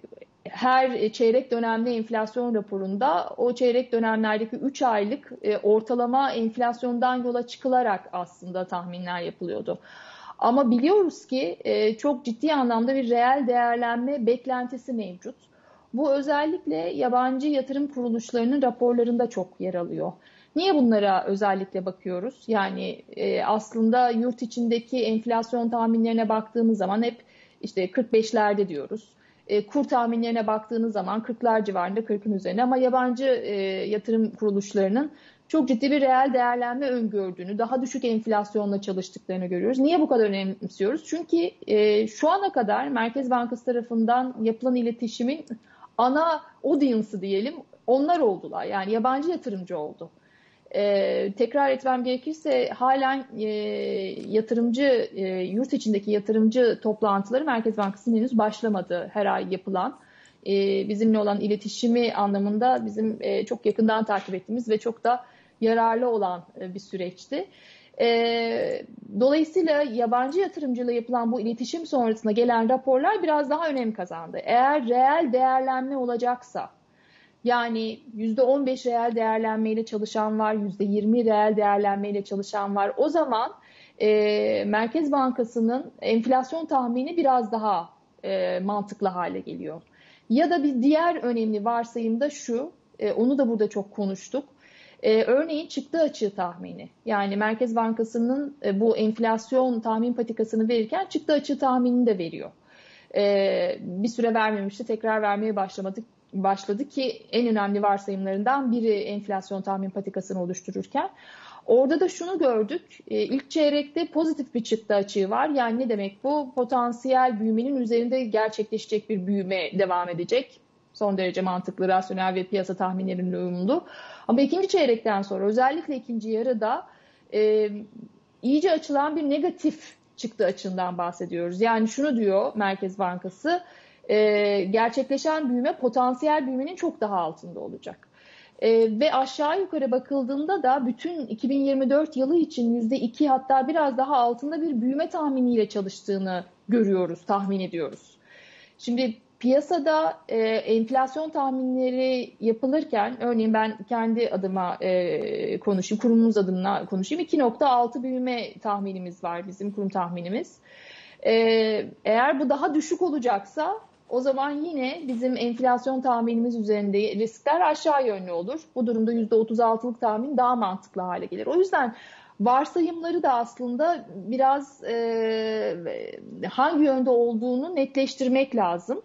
her çeyrek dönemli enflasyon raporunda o çeyrek dönemlerdeki üç aylık e, ortalama enflasyondan yola çıkılarak aslında tahminler yapılıyordu. Ama biliyoruz ki e, çok ciddi anlamda bir reel değerlenme beklentisi mevcut. Bu özellikle yabancı yatırım kuruluşlarının raporlarında çok yer alıyor. Niye bunlara özellikle bakıyoruz? Yani e, aslında yurt içindeki enflasyon tahminlerine baktığımız zaman hep işte kırk beşlerde diyoruz. E, kur tahminlerine baktığınız zaman kırklar civarında, kırkın üzerine, ama yabancı e, yatırım kuruluşlarının çok ciddi bir reel değerlenme öngördüğünü, daha düşük enflasyonla çalıştıklarını görüyoruz. Niye bu kadar önemsiyoruz? Çünkü e, şu ana kadar Merkez Bankası tarafından yapılan iletişimin ana audience'ı diyelim onlar oldular. Yani yabancı yatırımcı oldu. Ee, tekrar etmem gerekirse halen e, yatırımcı, e, yurt içindeki yatırımcı toplantıları Merkez Bankası'nın henüz başlamadı her ay yapılan. E, bizimle olan iletişimi anlamında bizim e, çok yakından takip ettiğimiz ve çok da yararlı olan e, bir süreçti. E, dolayısıyla yabancı yatırımcıyla yapılan bu iletişim sonrasında gelen raporlar biraz daha önem kazandı. Eğer reel değerlenme olacaksa, yani yüzde on beş reel değerlenmeyle çalışan var, yüzde yirmi reel değerlenmeyle çalışan var. O zaman e, Merkez Bankası'nın enflasyon tahmini biraz daha e, mantıklı hale geliyor. Ya da bir diğer önemli varsayım da şu, e, onu da burada çok konuştuk. E, örneğin çıktı açığı tahmini. Yani Merkez Bankası'nın e, bu enflasyon tahmin patikasını verirken çıktı açığı tahminini de veriyor. E, bir süre vermemişti, tekrar vermeye başlamadık. başladı ki en önemli varsayımlarından biri enflasyon tahmin patikasını oluştururken. Orada da şunu gördük, ilk çeyrekte pozitif bir çıktı açığı var. Yani ne demek bu? Potansiyel büyümenin üzerinde gerçekleşecek bir büyüme devam edecek. Son derece mantıklı, rasyonel ve piyasa tahminlerinin uyumlu. Ama ikinci çeyrekten sonra, özellikle ikinci yarıda e, iyice açılan bir negatif çıktı açığından bahsediyoruz. Yani şunu diyor Merkez Bankası, Ee, gerçekleşen büyüme potansiyel büyümenin çok daha altında olacak. Ee, ve aşağı yukarı bakıldığında da bütün iki bin yirmi dört yılı için yüzde iki, hatta biraz daha altında bir büyüme tahminiyle çalıştığını görüyoruz, tahmin ediyoruz. Şimdi piyasada e, enflasyon tahminleri yapılırken, örneğin ben kendi adıma e, konuşayım, kurumumuz adına konuşayım, iki nokta altı büyüme tahminimiz var, bizim kurum tahminimiz. E, eğer bu daha düşük olacaksa, o zaman yine bizim enflasyon tahminimiz üzerinde riskler aşağı yönlü olur. Bu durumda yüzde otuz altılık tahmin daha mantıklı hale gelir. O yüzden varsayımları da aslında biraz e, hangi yönde olduğunu netleştirmek lazım.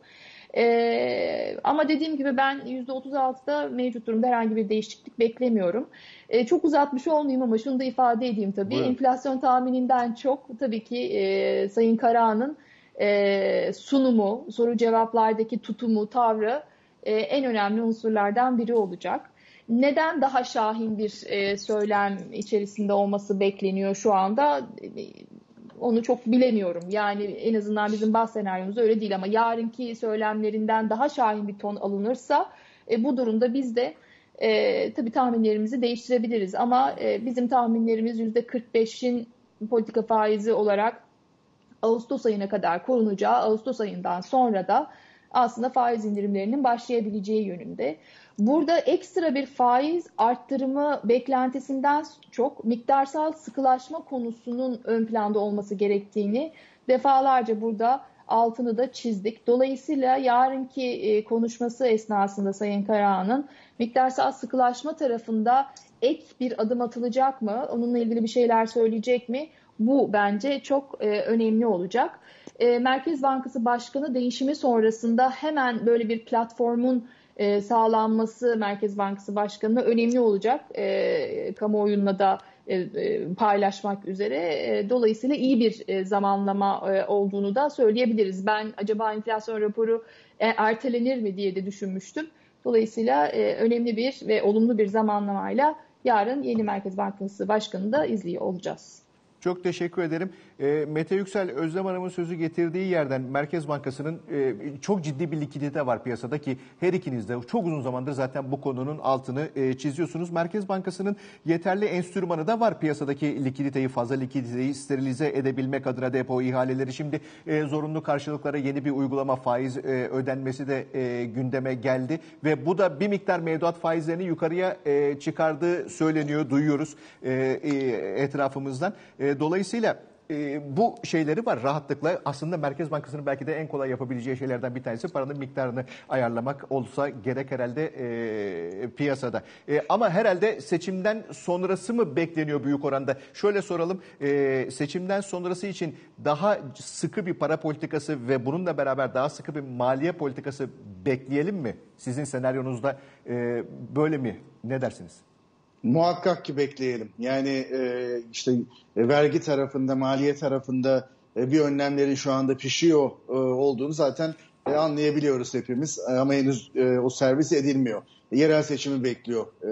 E, ama dediğim gibi ben yüzde otuz altıda mevcut durumda herhangi bir değişiklik beklemiyorum. E, çok uzatmış olmayayım ama şunu da ifade edeyim tabii. Buyurun. Enflasyon tahmininden çok tabii ki e, Sayın Karahan'ın e, sunumu, soru cevaplardaki tutumu, tavrı e, en önemli unsurlardan biri olacak. Neden daha şahin bir e, söylem içerisinde olması bekleniyor şu anda? Onu çok bilemiyorum. Yani en azından bizim baz senaryomuzda öyle değil, ama yarınki söylemlerinden daha şahin bir ton alınırsa e, bu durumda biz de e, tabii tahminlerimizi değiştirebiliriz. Ama e, bizim tahminlerimiz yüzde kırk beşin politika faizi olarak Ağustos ayına kadar korunacağı, Ağustos ayından sonra da aslında faiz indirimlerinin başlayabileceği yönünde. Burada ekstra bir faiz arttırımı beklentisinden çok miktarsal sıkılaşma konusunun ön planda olması gerektiğini defalarca burada altını da çizdik. Dolayısıyla yarınki konuşması esnasında Sayın Karahan'ın miktarsal sıkılaşma tarafında ek bir adım atılacak mı? Onunla ilgili bir şeyler söyleyecek mi? Bu bence çok e, önemli olacak. E, Merkez Bankası Başkanı değişimi sonrasında hemen böyle bir platformun e, sağlanması Merkez Bankası Başkanı'na önemli olacak. E, kamuoyunla da e, e, paylaşmak üzere. E, dolayısıyla iyi bir e, zamanlama e, olduğunu da söyleyebiliriz. Ben acaba enflasyon raporu e, ertelenir mi diye de düşünmüştüm. Dolayısıyla e, önemli bir ve olumlu bir zamanlamayla yarın yeni Merkez Bankası Başkanı'nı da izliyor olacağız. Çok teşekkür ederim. E, Mete Yüksel, Özlem Hanım'ın sözü getirdiği yerden Merkez Bankası'nın e, çok ciddi bir likidite var piyasada ki her ikiniz de çok uzun zamandır zaten bu konunun altını e, çiziyorsunuz. Merkez Bankası'nın yeterli enstrümanı da var piyasadaki likiditeyi, fazla likiditeyi sterilize edebilmek adına depo ihaleleri. Şimdi e, zorunlu karşılıklara yeni bir uygulama, faiz e, ödenmesi de e, gündeme geldi ve bu da bir miktar mevduat faizlerini yukarıya e, çıkardığı söyleniyor, duyuyoruz e, e, etrafımızdan. E, dolayısıyla e, bu şeyleri var rahatlıkla. Aslında Merkez Bankası'nın belki de en kolay yapabileceği şeylerden bir tanesi paranın miktarını ayarlamak olsa gerek herhalde e, piyasada. E, ama herhalde seçimden sonrası mı bekleniyor büyük oranda? Şöyle soralım, e, seçimden sonrası için daha sıkı bir para politikası ve bununla beraber daha sıkı bir maliye politikası bekleyelim mi? Sizin senaryonuzda e, böyle mi? Ne dersiniz? Muhakkak ki bekleyelim. Yani e, işte e, vergi tarafında, maliye tarafında e, bir önlemlerin şu anda pişiyor e, olduğunu zaten e, anlayabiliyoruz hepimiz. E, ama henüz e, o servis edilmiyor. E, yerel seçimi bekliyor e,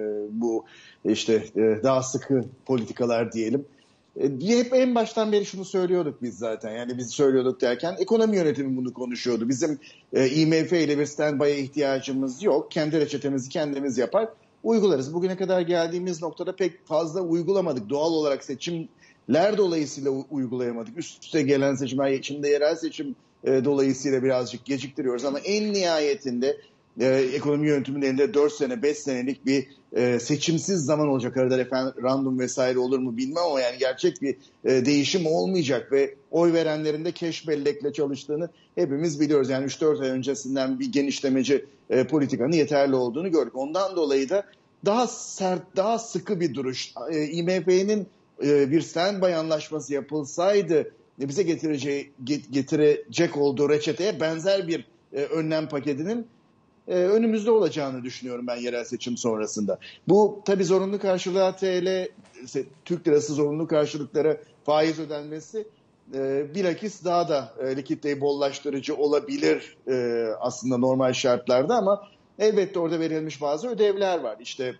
bu işte e, daha sıkı politikalar diyelim. E, hep en baştan beri şunu söylüyorduk biz zaten. Yani biz söylüyorduk derken ekonomi yönetimi bunu konuşuyordu. Bizim e, I M F ile bir standby'a ihtiyacımız yok. Kendi reçetemizi kendimiz yapar, uygularız. Bugüne kadar geldiğimiz noktada pek fazla uygulamadık. Doğal olarak seçimler dolayısıyla uygulayamadık. Üst üste gelen seçimler, içinde yerel seçim e, dolayısıyla birazcık geciktiriyoruz. Ama en nihayetinde e, ekonomi yönetiminin elinde dört sene, beş senelik bir e, seçimsiz zaman olacak. Arada referandum vesaire olur mu bilmem ama yani gerçek bir e, değişim olmayacak ve oy verenlerin de keş bellekle çalıştığını hepimiz biliyoruz. Yani üç dört ay öncesinden bir genişlemeci e, politikanın yeterli olduğunu gördük. Ondan dolayı da daha sert, daha sıkı bir duruş. E, I M F'nin e, bir standby anlaşması yapılsaydı e, bize getireceği, get, getirecek olduğu reçeteye benzer bir e, önlem paketinin e, önümüzde olacağını düşünüyorum ben yerel seçim sonrasında. Bu tabii zorunlu karşılığa T L, Türk lirası zorunlu karşılıklara faiz ödenmesi e, bilakis daha da e, likiditeyi bollaştırıcı olabilir e, aslında normal şartlarda ama elbette orada verilmiş bazı ödevler var. İşte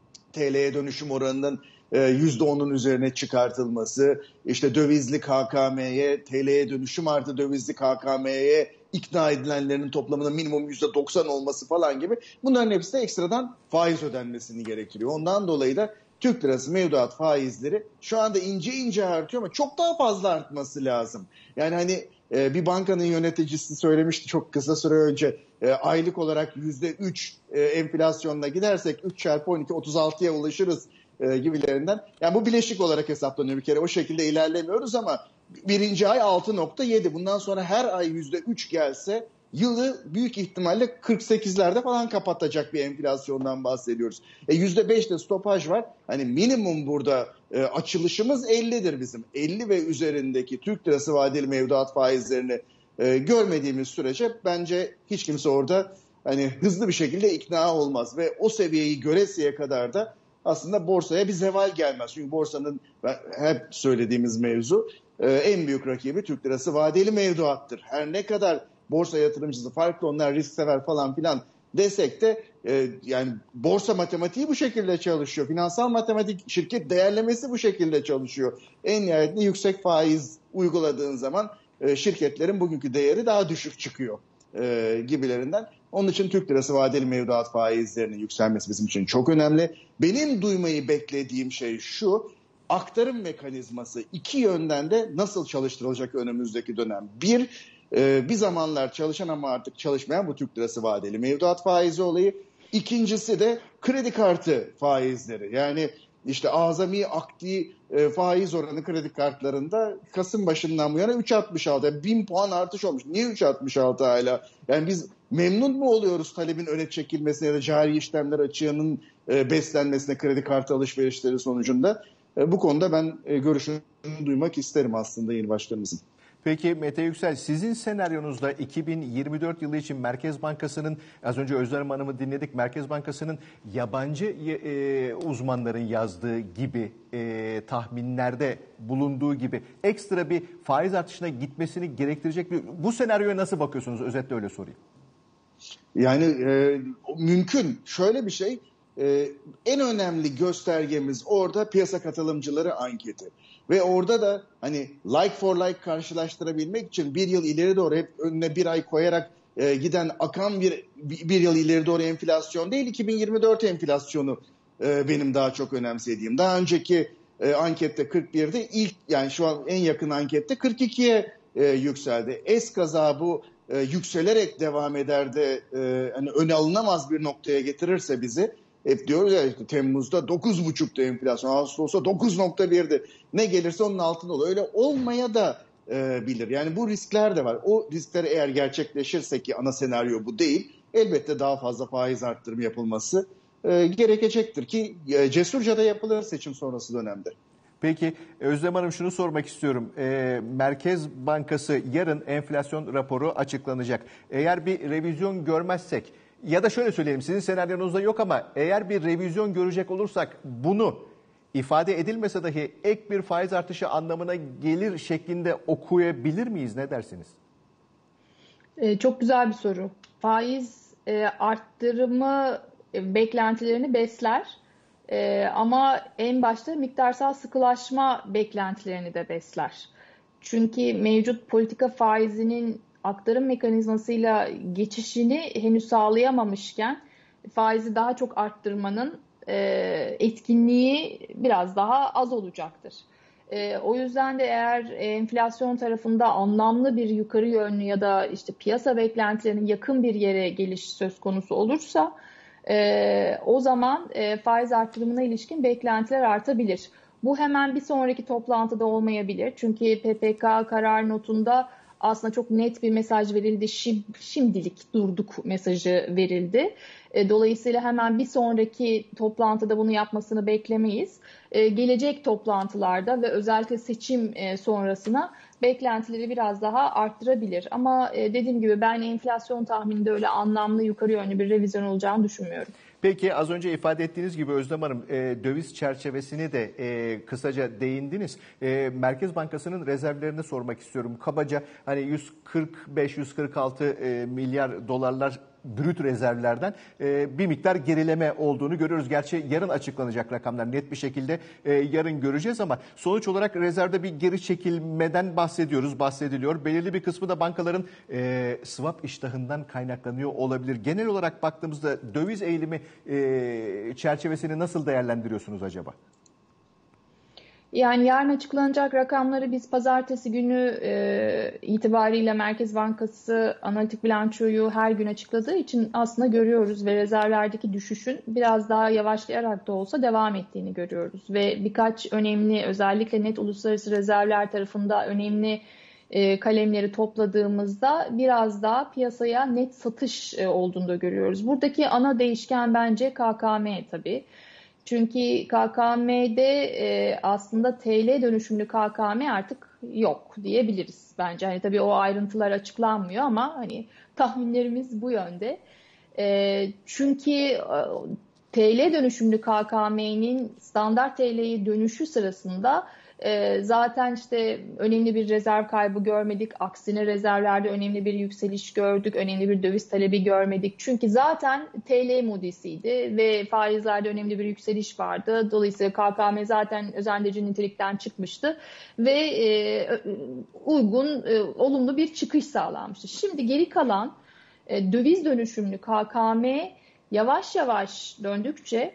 T L'ye dönüşüm oranının yüzde onun üzerine çıkartılması, işte dövizli K K M'ye, T L'ye dönüşüm artı dövizli K K M'ye ikna edilenlerin toplamının minimum yüzde doksan olması falan gibi bunların hepsi de ekstradan faiz ödenmesini gerektiriyor. Ondan dolayı da Türk lirası mevduat faizleri şu anda ince ince artıyor ama çok daha fazla artması lazım. Yani hani e, bir bankanın yöneticisi söylemişti çok kısa süre önce e, aylık olarak yüzde üç e, enflasyonla gidersek üç çarpı on iki otuz altıya ulaşırız e, gibilerinden. Yani bu bileşik olarak hesaplanıyor bir kere o şekilde ilerlemiyoruz ama birinci ay altı nokta yedi bundan sonra her ay yüzde üç gelse yılı büyük ihtimalle kırk sekizlerde falan kapatacak bir enflasyondan bahsediyoruz. E yüzde beş de stopaj var. Hani minimum burada e, açılışımız ellidir bizim. elli ve üzerindeki Türk lirası vadeli mevduat faizlerini e, görmediğimiz sürece bence hiç kimse orada hani hızlı bir şekilde ikna olmaz. Ve o seviyeyi göreseye kadar da aslında borsaya bir zeval gelmez. Çünkü borsanın hep söylediğimiz mevzu e, en büyük rakibi Türk lirası vadeli mevduattır. Her ne kadar borsa yatırımcısı farklı onlar risk sever falan filan desek de e, yani borsa matematiği bu şekilde çalışıyor. Finansal matematik şirket değerlemesi bu şekilde çalışıyor. En nihayetinde yüksek faiz uyguladığın zaman e, şirketlerin bugünkü değeri daha düşük çıkıyor e, gibilerinden. Onun için Türk lirası vadeli mevduat faizlerinin yükselmesi bizim için çok önemli. Benim duymayı beklediğim şey şu: aktarım mekanizması iki yönden de nasıl çalıştırılacak önümüzdeki dönem? Bir, e, bir zamanlar çalışan ama artık çalışmayan bu Türk lirası vadeli mevduat faizi olayı. İkincisi de kredi kartı faizleri. Yani işte azami akdi e, faiz oranı kredi kartlarında Kasım başından bu yana üç virgül altmış altı. Yani bin puan artış olmuş. Niye üç virgül altmış altı hala? Yani biz memnun mu oluyoruz talebin öne çekilmesine ya da cari işlemler açığının e, beslenmesine kredi kartı alışverişleri sonucunda? E, bu konuda ben e, görüşünü duymak isterim aslında yeni başkanımızın. Peki Mete Yüksel, sizin senaryonuzda iki bin yirmi dört yılı için Merkez Bankası'nın, az önce Özlem Hanım'ı dinledik, Merkez Bankası'nın yabancı e, uzmanların yazdığı gibi e, tahminlerde bulunduğu gibi ekstra bir faiz artışına gitmesini gerektirecek bir, bu senaryoya nasıl bakıyorsunuz? Özetle öyle sorayım. Yani e, mümkün. Şöyle bir şey, e, en önemli göstergemiz orada piyasa katılımcıları anketi. Ve orada da hani like for like karşılaştırabilmek için bir yıl ileri doğru hep önüne bir ay koyarak e, giden akan bir, bir yıl ileri doğru enflasyon değil, iki bin yirmi dört enflasyonu e, benim daha çok önemsediğim. Daha önceki e, ankette kırk birde, ilk yani şu an en yakın ankette kırk ikiye e, yükseldi. Eskaza bu e, yükselerek devam eder de e, hani öne alınamaz bir noktaya getirirse bizi, hep diyoruz ya işte Temmuz'da dokuz buçuktu enflasyon, Ağustos'ta dokuz nokta birdi. Ne gelirse onun altında olur. Öyle olmaya da e, bilir. Yani bu riskler de var. O riskler eğer gerçekleşirse, ki ana senaryo bu değil, elbette daha fazla faiz arttırımı yapılması e, gerekecektir ki e, cesurca da yapılır seçim sonrası dönemde. Peki Özlem Hanım, şunu sormak istiyorum. E, Merkez Bankası yarın enflasyon raporu açıklanacak. Eğer bir revizyon görmezsek, ya da şöyle söyleyelim, sizin senaryonuzda yok ama eğer bir revizyon görecek olursak bunu ifade edilmese dahi ek bir faiz artışı anlamına gelir şeklinde okuyabilir miyiz? Ne dersiniz? Ee, çok güzel bir soru. Faiz e, arttırımı e, beklentilerini besler. E, ama en başta miktarsal sıkılaşma beklentilerini de besler. Çünkü mevcut politika faizinin aktarım mekanizmasıyla geçişini henüz sağlayamamışken faizi daha çok arttırmanın e, etkinliği biraz daha az olacaktır. E, o yüzden de eğer enflasyon tarafında anlamlı bir yukarı yönlü ya da işte piyasa beklentilerinin yakın bir yere geliş söz konusu olursa e, o zaman e, faiz artırımına ilişkin beklentiler artabilir. Bu hemen bir sonraki toplantıda olmayabilir. Çünkü P P K karar notunda aslında çok net bir mesaj verildi. Şimdilik durduk mesajı verildi. Dolayısıyla hemen bir sonraki toplantıda bunu yapmasını beklemeyiz. Gelecek toplantılarda ve özellikle seçim sonrasına beklentileri biraz daha arttırabilir. Ama dediğim gibi ben enflasyon tahmininde öyle anlamlı yukarı yönlü bir revizyon olacağını düşünmüyorum. Peki az önce ifade ettiğiniz gibi Özlem Hanım, e, döviz çerçevesini de e, kısaca değindiniz. E, Merkez Bankası'nın rezervlerini sormak istiyorum. Kabaca hani yüz kırk beş yüz kırk altı e, milyar dolarlar brüt rezervlerden e, bir miktar gerileme olduğunu görüyoruz. Gerçi yarın açıklanacak rakamlar, net bir şekilde e, yarın göreceğiz ama sonuç olarak rezervde bir geri çekilmeden bahsediyoruz, bahsediliyor. Belirli bir kısmı da bankaların e, swap iştahından kaynaklanıyor olabilir. Genel olarak baktığımızda döviz eğilimi e, çerçevesini nasıl değerlendiriyorsunuz acaba? Yani yarın açıklanacak rakamları biz pazartesi günü e, itibariyle Merkez Bankası analitik bilançoyu her gün açıkladığı için aslında görüyoruz ve rezervlerdeki düşüşün biraz daha yavaşlayarak da olsa devam ettiğini görüyoruz. Ve birkaç önemli, özellikle net uluslararası rezervler tarafında önemli e, kalemleri topladığımızda biraz daha piyasaya net satış e, olduğunu da görüyoruz. Buradaki ana değişken bence K K M tabii. Çünkü K K M'de e, aslında T L dönüşümlü K K M artık yok diyebiliriz bence. Hani tabii o ayrıntılar açıklanmıyor ama hani tahminlerimiz bu yönde. E, çünkü e, T L dönüşümlü K K M'nin standart T L'ye dönüşü sırasında e, zaten işte önemli bir rezerv kaybı görmedik. Aksine rezervlerde önemli bir yükseliş gördük. Önemli bir döviz talebi görmedik. Çünkü zaten T L modisiydi ve faizlerde önemli bir yükseliş vardı. Dolayısıyla K K M zaten özendirici nitelikten çıkmıştı ve e, uygun, e, olumlu bir çıkış sağlanmıştı. Şimdi geri kalan e, döviz dönüşümlü K K M yavaş yavaş döndükçe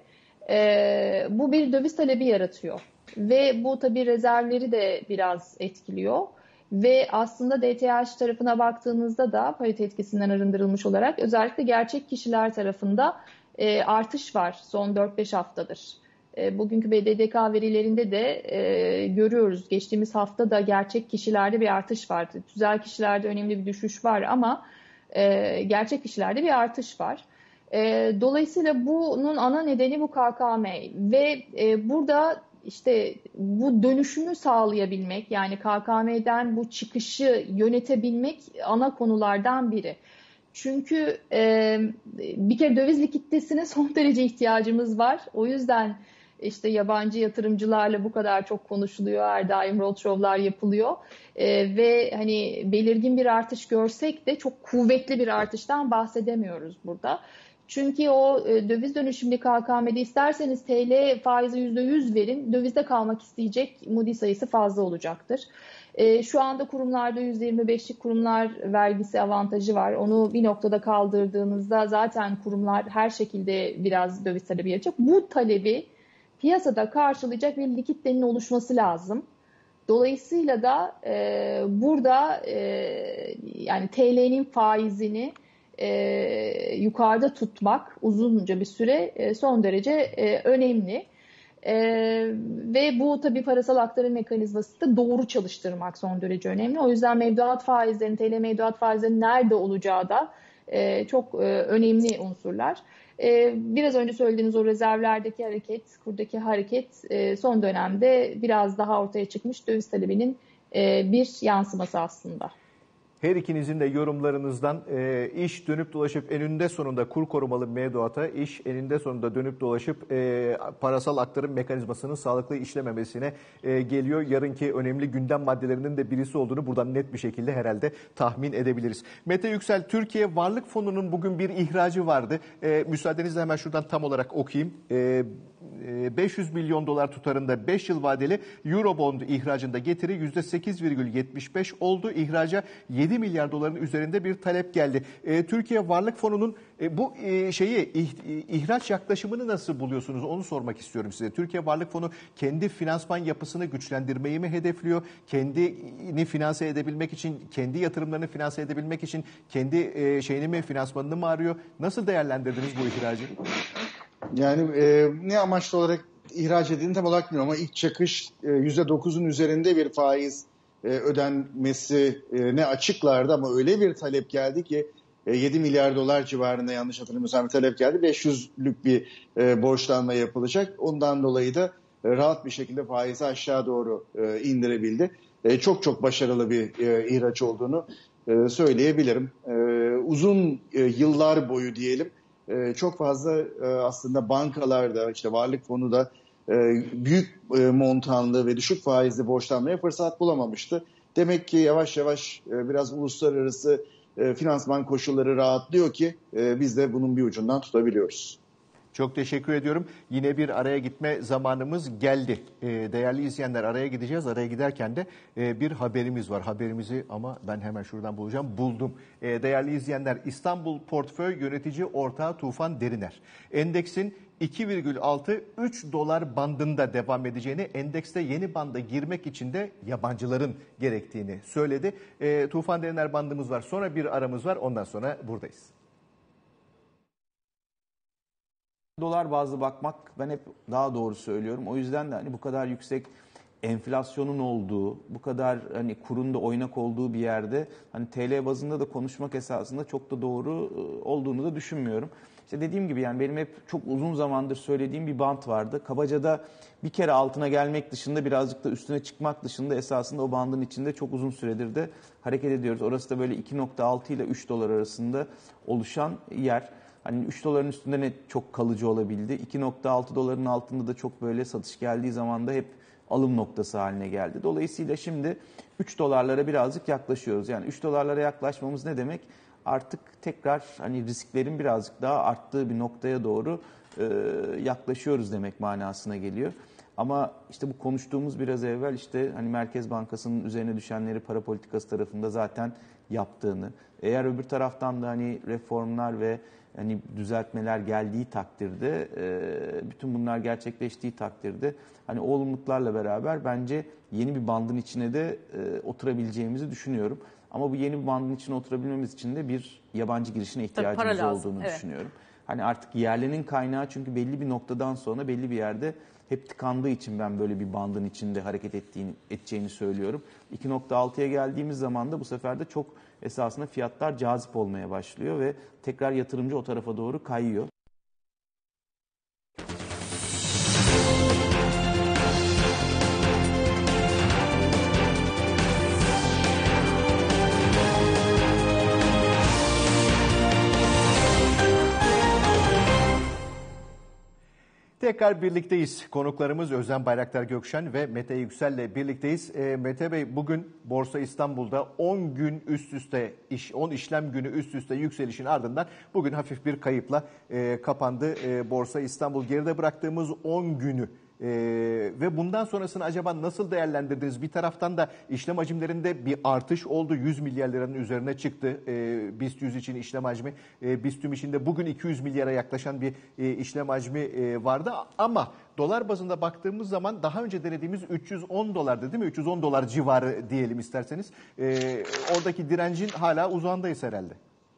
e, bu bir döviz talebi yaratıyor. Ve bu tabii rezervleri de biraz etkiliyor. Ve aslında D T H tarafına baktığınızda da parite etkisinden arındırılmış olarak özellikle gerçek kişiler tarafında e, artış var son dört beş haftadır. E, bugünkü B D D K verilerinde de e, görüyoruz. Geçtiğimiz hafta da gerçek kişilerde bir artış vardı. Tüzel kişilerde önemli bir düşüş var ama e, gerçek kişilerde bir artış var. E, dolayısıyla bunun ana nedeni bu K K M ve e, burada İşte bu dönüşümü sağlayabilmek, yani K K M'den bu çıkışı yönetebilmek ana konulardan biri. Çünkü e, bir kere döviz likiditesine son derece ihtiyacımız var. O yüzden işte yabancı yatırımcılarla bu kadar çok konuşuluyor, her daim roadshow'lar yapılıyor. E, ve hani belirgin bir artış görsek de çok kuvvetli bir artıştan bahsedemiyoruz burada. Çünkü o e, döviz dönüşümlü K K M'de isterseniz T L faizi yüzde yüz verin, dövizde kalmak isteyecek Moody sayısı fazla olacaktır. E, şu anda kurumlarda yüzde yirmi beşlik kurumlar vergisi avantajı var. Onu bir noktada kaldırdığınızda zaten kurumlar her şekilde biraz döviz talebi yapacak. Bu talebi piyasada karşılayacak bir likiditenin oluşması lazım. Dolayısıyla da e, burada e, yani T L'nin faizini e, yukarıda tutmak uzunca bir süre e, son derece e, önemli. E, ve bu tabii parasal aktarım mekanizması da doğru çalıştırmak son derece önemli. O yüzden mevduat faizlerinin, T L mevduat faizlerinin nerede olacağı da e, çok e, önemli unsurlar. E, biraz önce söylediğiniz o rezervlerdeki hareket, kurdaki hareket e, son dönemde biraz daha ortaya çıkmış döviz talebinin e, bir yansıması aslında. Her ikinizin de yorumlarınızdan e, iş dönüp dolaşıp eninde sonunda kur korumalı mevduata, iş eninde sonunda dönüp dolaşıp e, parasal aktarım mekanizmasının sağlıklı işlememesine e, geliyor. Yarınki önemli gündem maddelerinin de birisi olduğunu buradan net bir şekilde herhalde tahmin edebiliriz. Mete Yüksel, Türkiye Varlık Fonu'nun bugün bir ihracı vardı. E, müsaadenizle hemen şuradan tam olarak okuyayım. E, beş yüz milyon dolar tutarında beş yıl vadeli Eurobond ihracında getiri yüzde sekiz virgül yetmiş beş oldu. İhraca yedi milyar doların üzerinde bir talep geldi. E, Türkiye Varlık Fonu'nun e, bu e, şeyi ih, ihraç yaklaşımını nasıl buluyorsunuz? Onu sormak istiyorum size. Türkiye Varlık Fonu kendi finansman yapısını güçlendirmeyi mi hedefliyor? Kendini finanse edebilmek için, kendi yatırımlarını finanse edebilmek için kendi e, şeyini mi, finansmanını mı arıyor? Nasıl değerlendirdiniz bu ihracı? Yani e, ne amaçlı olarak ihraç edildiğini tam olarak bilmiyorum ama ilk çakış e, yüzde dokuzun üzerinde bir faiz e, ödenmesi e, ne açıklardı ama öyle bir talep geldi ki e, yedi milyar dolar civarında yanlış hatırlamıyorsam bir talep geldi. beş yüzlük bir e, borçlanma yapılacak. Ondan dolayı da e, rahat bir şekilde faizi aşağı doğru e, indirebildi. E, çok çok başarılı bir e, ihraç olduğunu e, söyleyebilirim. E, uzun e, yıllar boyu diyelim. Çok fazla aslında bankalarda, işte varlık fonu da büyük montanlı ve düşük faizli borçlanmaya fırsat bulamamıştı. Demek ki yavaş yavaş biraz uluslararası finansman koşulları rahatlıyor ki biz de bunun bir ucundan tutabiliyoruz. Çok teşekkür ediyorum. Yine bir araya gitme zamanımız geldi. Değerli izleyenler, araya gideceğiz. Araya giderken de bir haberimiz var. Haberimizi ama ben hemen şuradan bulacağım. Buldum. Değerli izleyenler, İstanbul Portföy Yönetici Ortağı Tufan Deriner, endeksin iki virgül altı üç dolar bandında devam edeceğini, endekste yeni banda girmek için de yabancıların gerektiğini söyledi. Tufan Deriner bandımız var. Sonra bir aramız var. Ondan sonra buradayız. Dolar bazlı bakmak ben hep daha doğru söylüyorum. O yüzden de hani bu kadar yüksek enflasyonun olduğu, bu kadar hani kurun da oynak olduğu bir yerde hani T L bazında da konuşmak esasında çok da doğru olduğunu da düşünmüyorum. İşte dediğim gibi yani benim hep çok uzun zamandır söylediğim bir bant vardı. Kabaca da bir kere altına gelmek dışında, birazcık da üstüne çıkmak dışında esasında o bandın içinde çok uzun süredir de hareket ediyoruz. Orası da böyle iki nokta altı ile üç dolar arasında oluşan yer. Hani üç doların üstünde ne çok kalıcı olabildi. iki nokta altı doların altında da çok böyle satış geldiği zaman da hep alım noktası haline geldi. Dolayısıyla şimdi üç dolarlara birazcık yaklaşıyoruz. Yani üç dolarlara yaklaşmamız ne demek? Artık tekrar hani risklerin birazcık daha arttığı bir noktaya doğru e, yaklaşıyoruz demek manasına geliyor. Ama işte bu konuştuğumuz biraz evvel işte hani Merkez Bankası'nın üzerine düşenleri para politikası tarafında zaten yaptığını, eğer öbür taraftan da hani reformlar ve hani düzeltmeler geldiği takdirde, bütün bunlar gerçekleştiği takdirde hani o umutlarla beraber bence yeni bir bandın içine de oturabileceğimizi düşünüyorum. Ama bu yeni bir bandın içine oturabilmemiz için de bir yabancı girişine ihtiyacımız olduğunu evet. düşünüyorum. Hani artık yerlinin kaynağı çünkü belli bir noktadan sonra belli bir yerde hep tıkandığı için ben böyle bir bandın içinde hareket ettiğini, edeceğini söylüyorum. iki nokta altıya geldiğimiz zaman da bu sefer de çok esasında fiyatlar cazip olmaya başlıyor ve tekrar yatırımcı o tarafa doğru kayıyor. Tekrar birlikteyiz. Konuklarımız Özlem Bayraktar Gökşen ve Mete Yüksel'le birlikteyiz. E, Mete Bey, bugün Borsa İstanbul'da on gün üst üste, iş, on işlem günü üst üste yükselişin ardından bugün hafif bir kayıpla e, kapandı e, Borsa İstanbul. Geride bıraktığımız on günü e, ve bundan sonrasını acaba nasıl değerlendirdiniz? Bir taraftan da işlem hacimlerinde bir artış oldu. yüz milyar liranın üzerine çıktı. E, BIST yüz için işlem hacmi. E, BIST tüm içinde bugün iki yüz milyara yaklaşan bir e, işlem hacmi e, vardı. Ama dolar bazında baktığımız zaman daha önce denediğimiz üç yüz on dolardı değil mi? üç yüz on dolar civarı diyelim isterseniz. E, oradaki direncin hala uzağındayız herhalde.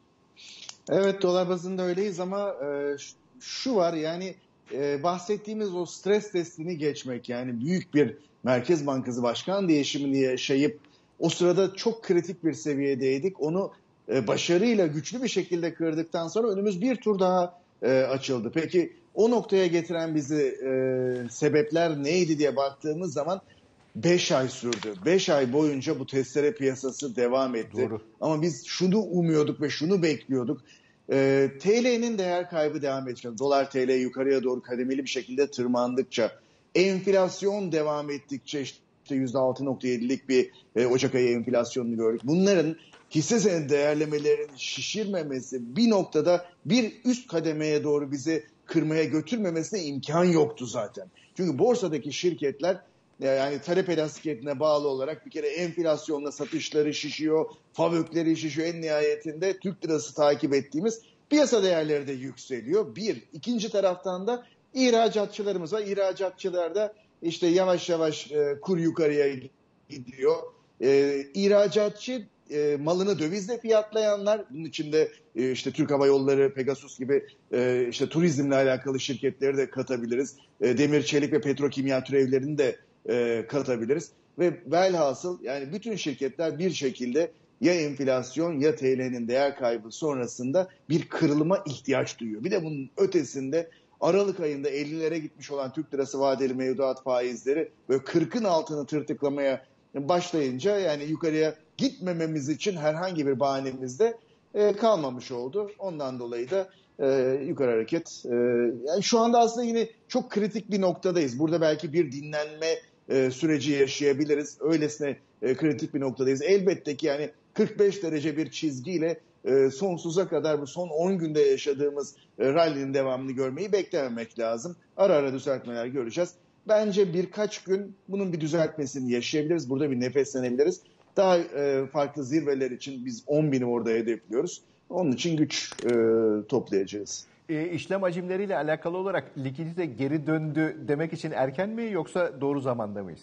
Evet, dolar bazında öyleyiz ama e, şu var yani e, bahsettiğimiz o stres testini geçmek, yani büyük bir Merkez Bankası Başkan değişimini yaşayıp o sırada çok kritik bir seviyedeydik. Onu e, başarıyla güçlü bir şekilde kırdıktan sonra önümüz bir tur daha e, açıldı. Peki o noktaya getiren bizi e, sebepler neydi diye baktığımız zaman beş ay sürdü. beş ay boyunca bu testere piyasası devam etti. Doğru. Ama biz şunu umuyorduk ve şunu bekliyorduk. E, T L'nin değer kaybı devam edecek. Dolar T L yukarıya doğru kademeli bir şekilde tırmandıkça, enflasyon devam ettikçe, işte yüzde altı nokta yedilik bir e, Ocak ayı enflasyonunu gördük. Bunların hisse senedi değerlemelerinin şişirmemesi, bir noktada bir üst kademeye doğru bizi kırmaya götürmemesine imkan yoktu zaten. Çünkü borsadaki şirketler, yani talep elastikiyetine bağlı olarak bir kere enflasyonla satışları şişiyor, FAVÖK'leri şişiyor. En nihayetinde Türk lirası takip ettiğimiz piyasa değerleri de yükseliyor. Bir. İkinci taraftan da ihracatçılarımız var. İhracatçılarda işte yavaş yavaş e, kur yukarıya gidiyor. E, ihracatçı e, malını dövizle fiyatlayanlar, bunun içinde e, işte Türk Hava Yolları, Pegasus gibi e, işte turizmle alakalı şirketleri de katabiliriz. E, demir, çelik ve petrokimya türevlerini de e, katabiliriz. Ve velhasıl yani bütün şirketler bir şekilde ya enflasyon ya T L'nin değer kaybı sonrasında bir kırılıma ihtiyaç duyuyor. Bir de bunun ötesinde Aralık ayında ellilere gitmiş olan Türk lirası vadeli mevduat faizleri böyle kırkın altını tırtıklamaya başlayınca, yani yukarıya gitmememiz için herhangi bir bahanemiz de e, kalmamış oldu. Ondan dolayı da e, yukarı hareket. E, yani şu anda aslında yine çok kritik bir noktadayız. Burada belki bir dinlenme e, süreci yaşayabiliriz. Öylesine e, kritik bir noktadayız. Elbette ki yani kırk beş derece bir çizgiyle e, sonsuza kadar bu son on günde yaşadığımız e, rally'nin devamını görmeyi beklememek lazım. Ara ara düzeltmeler göreceğiz. Bence birkaç gün bunun bir düzeltmesini yaşayabiliriz. Burada bir nefeslenebiliriz. Daha e, farklı zirveler için biz on bini orada hedefliyoruz. Onun için güç e, toplayacağız. E, işlem hacimleriyle alakalı olarak likidite geri döndü demek için erken mi, yoksa doğru zamanda mıyız?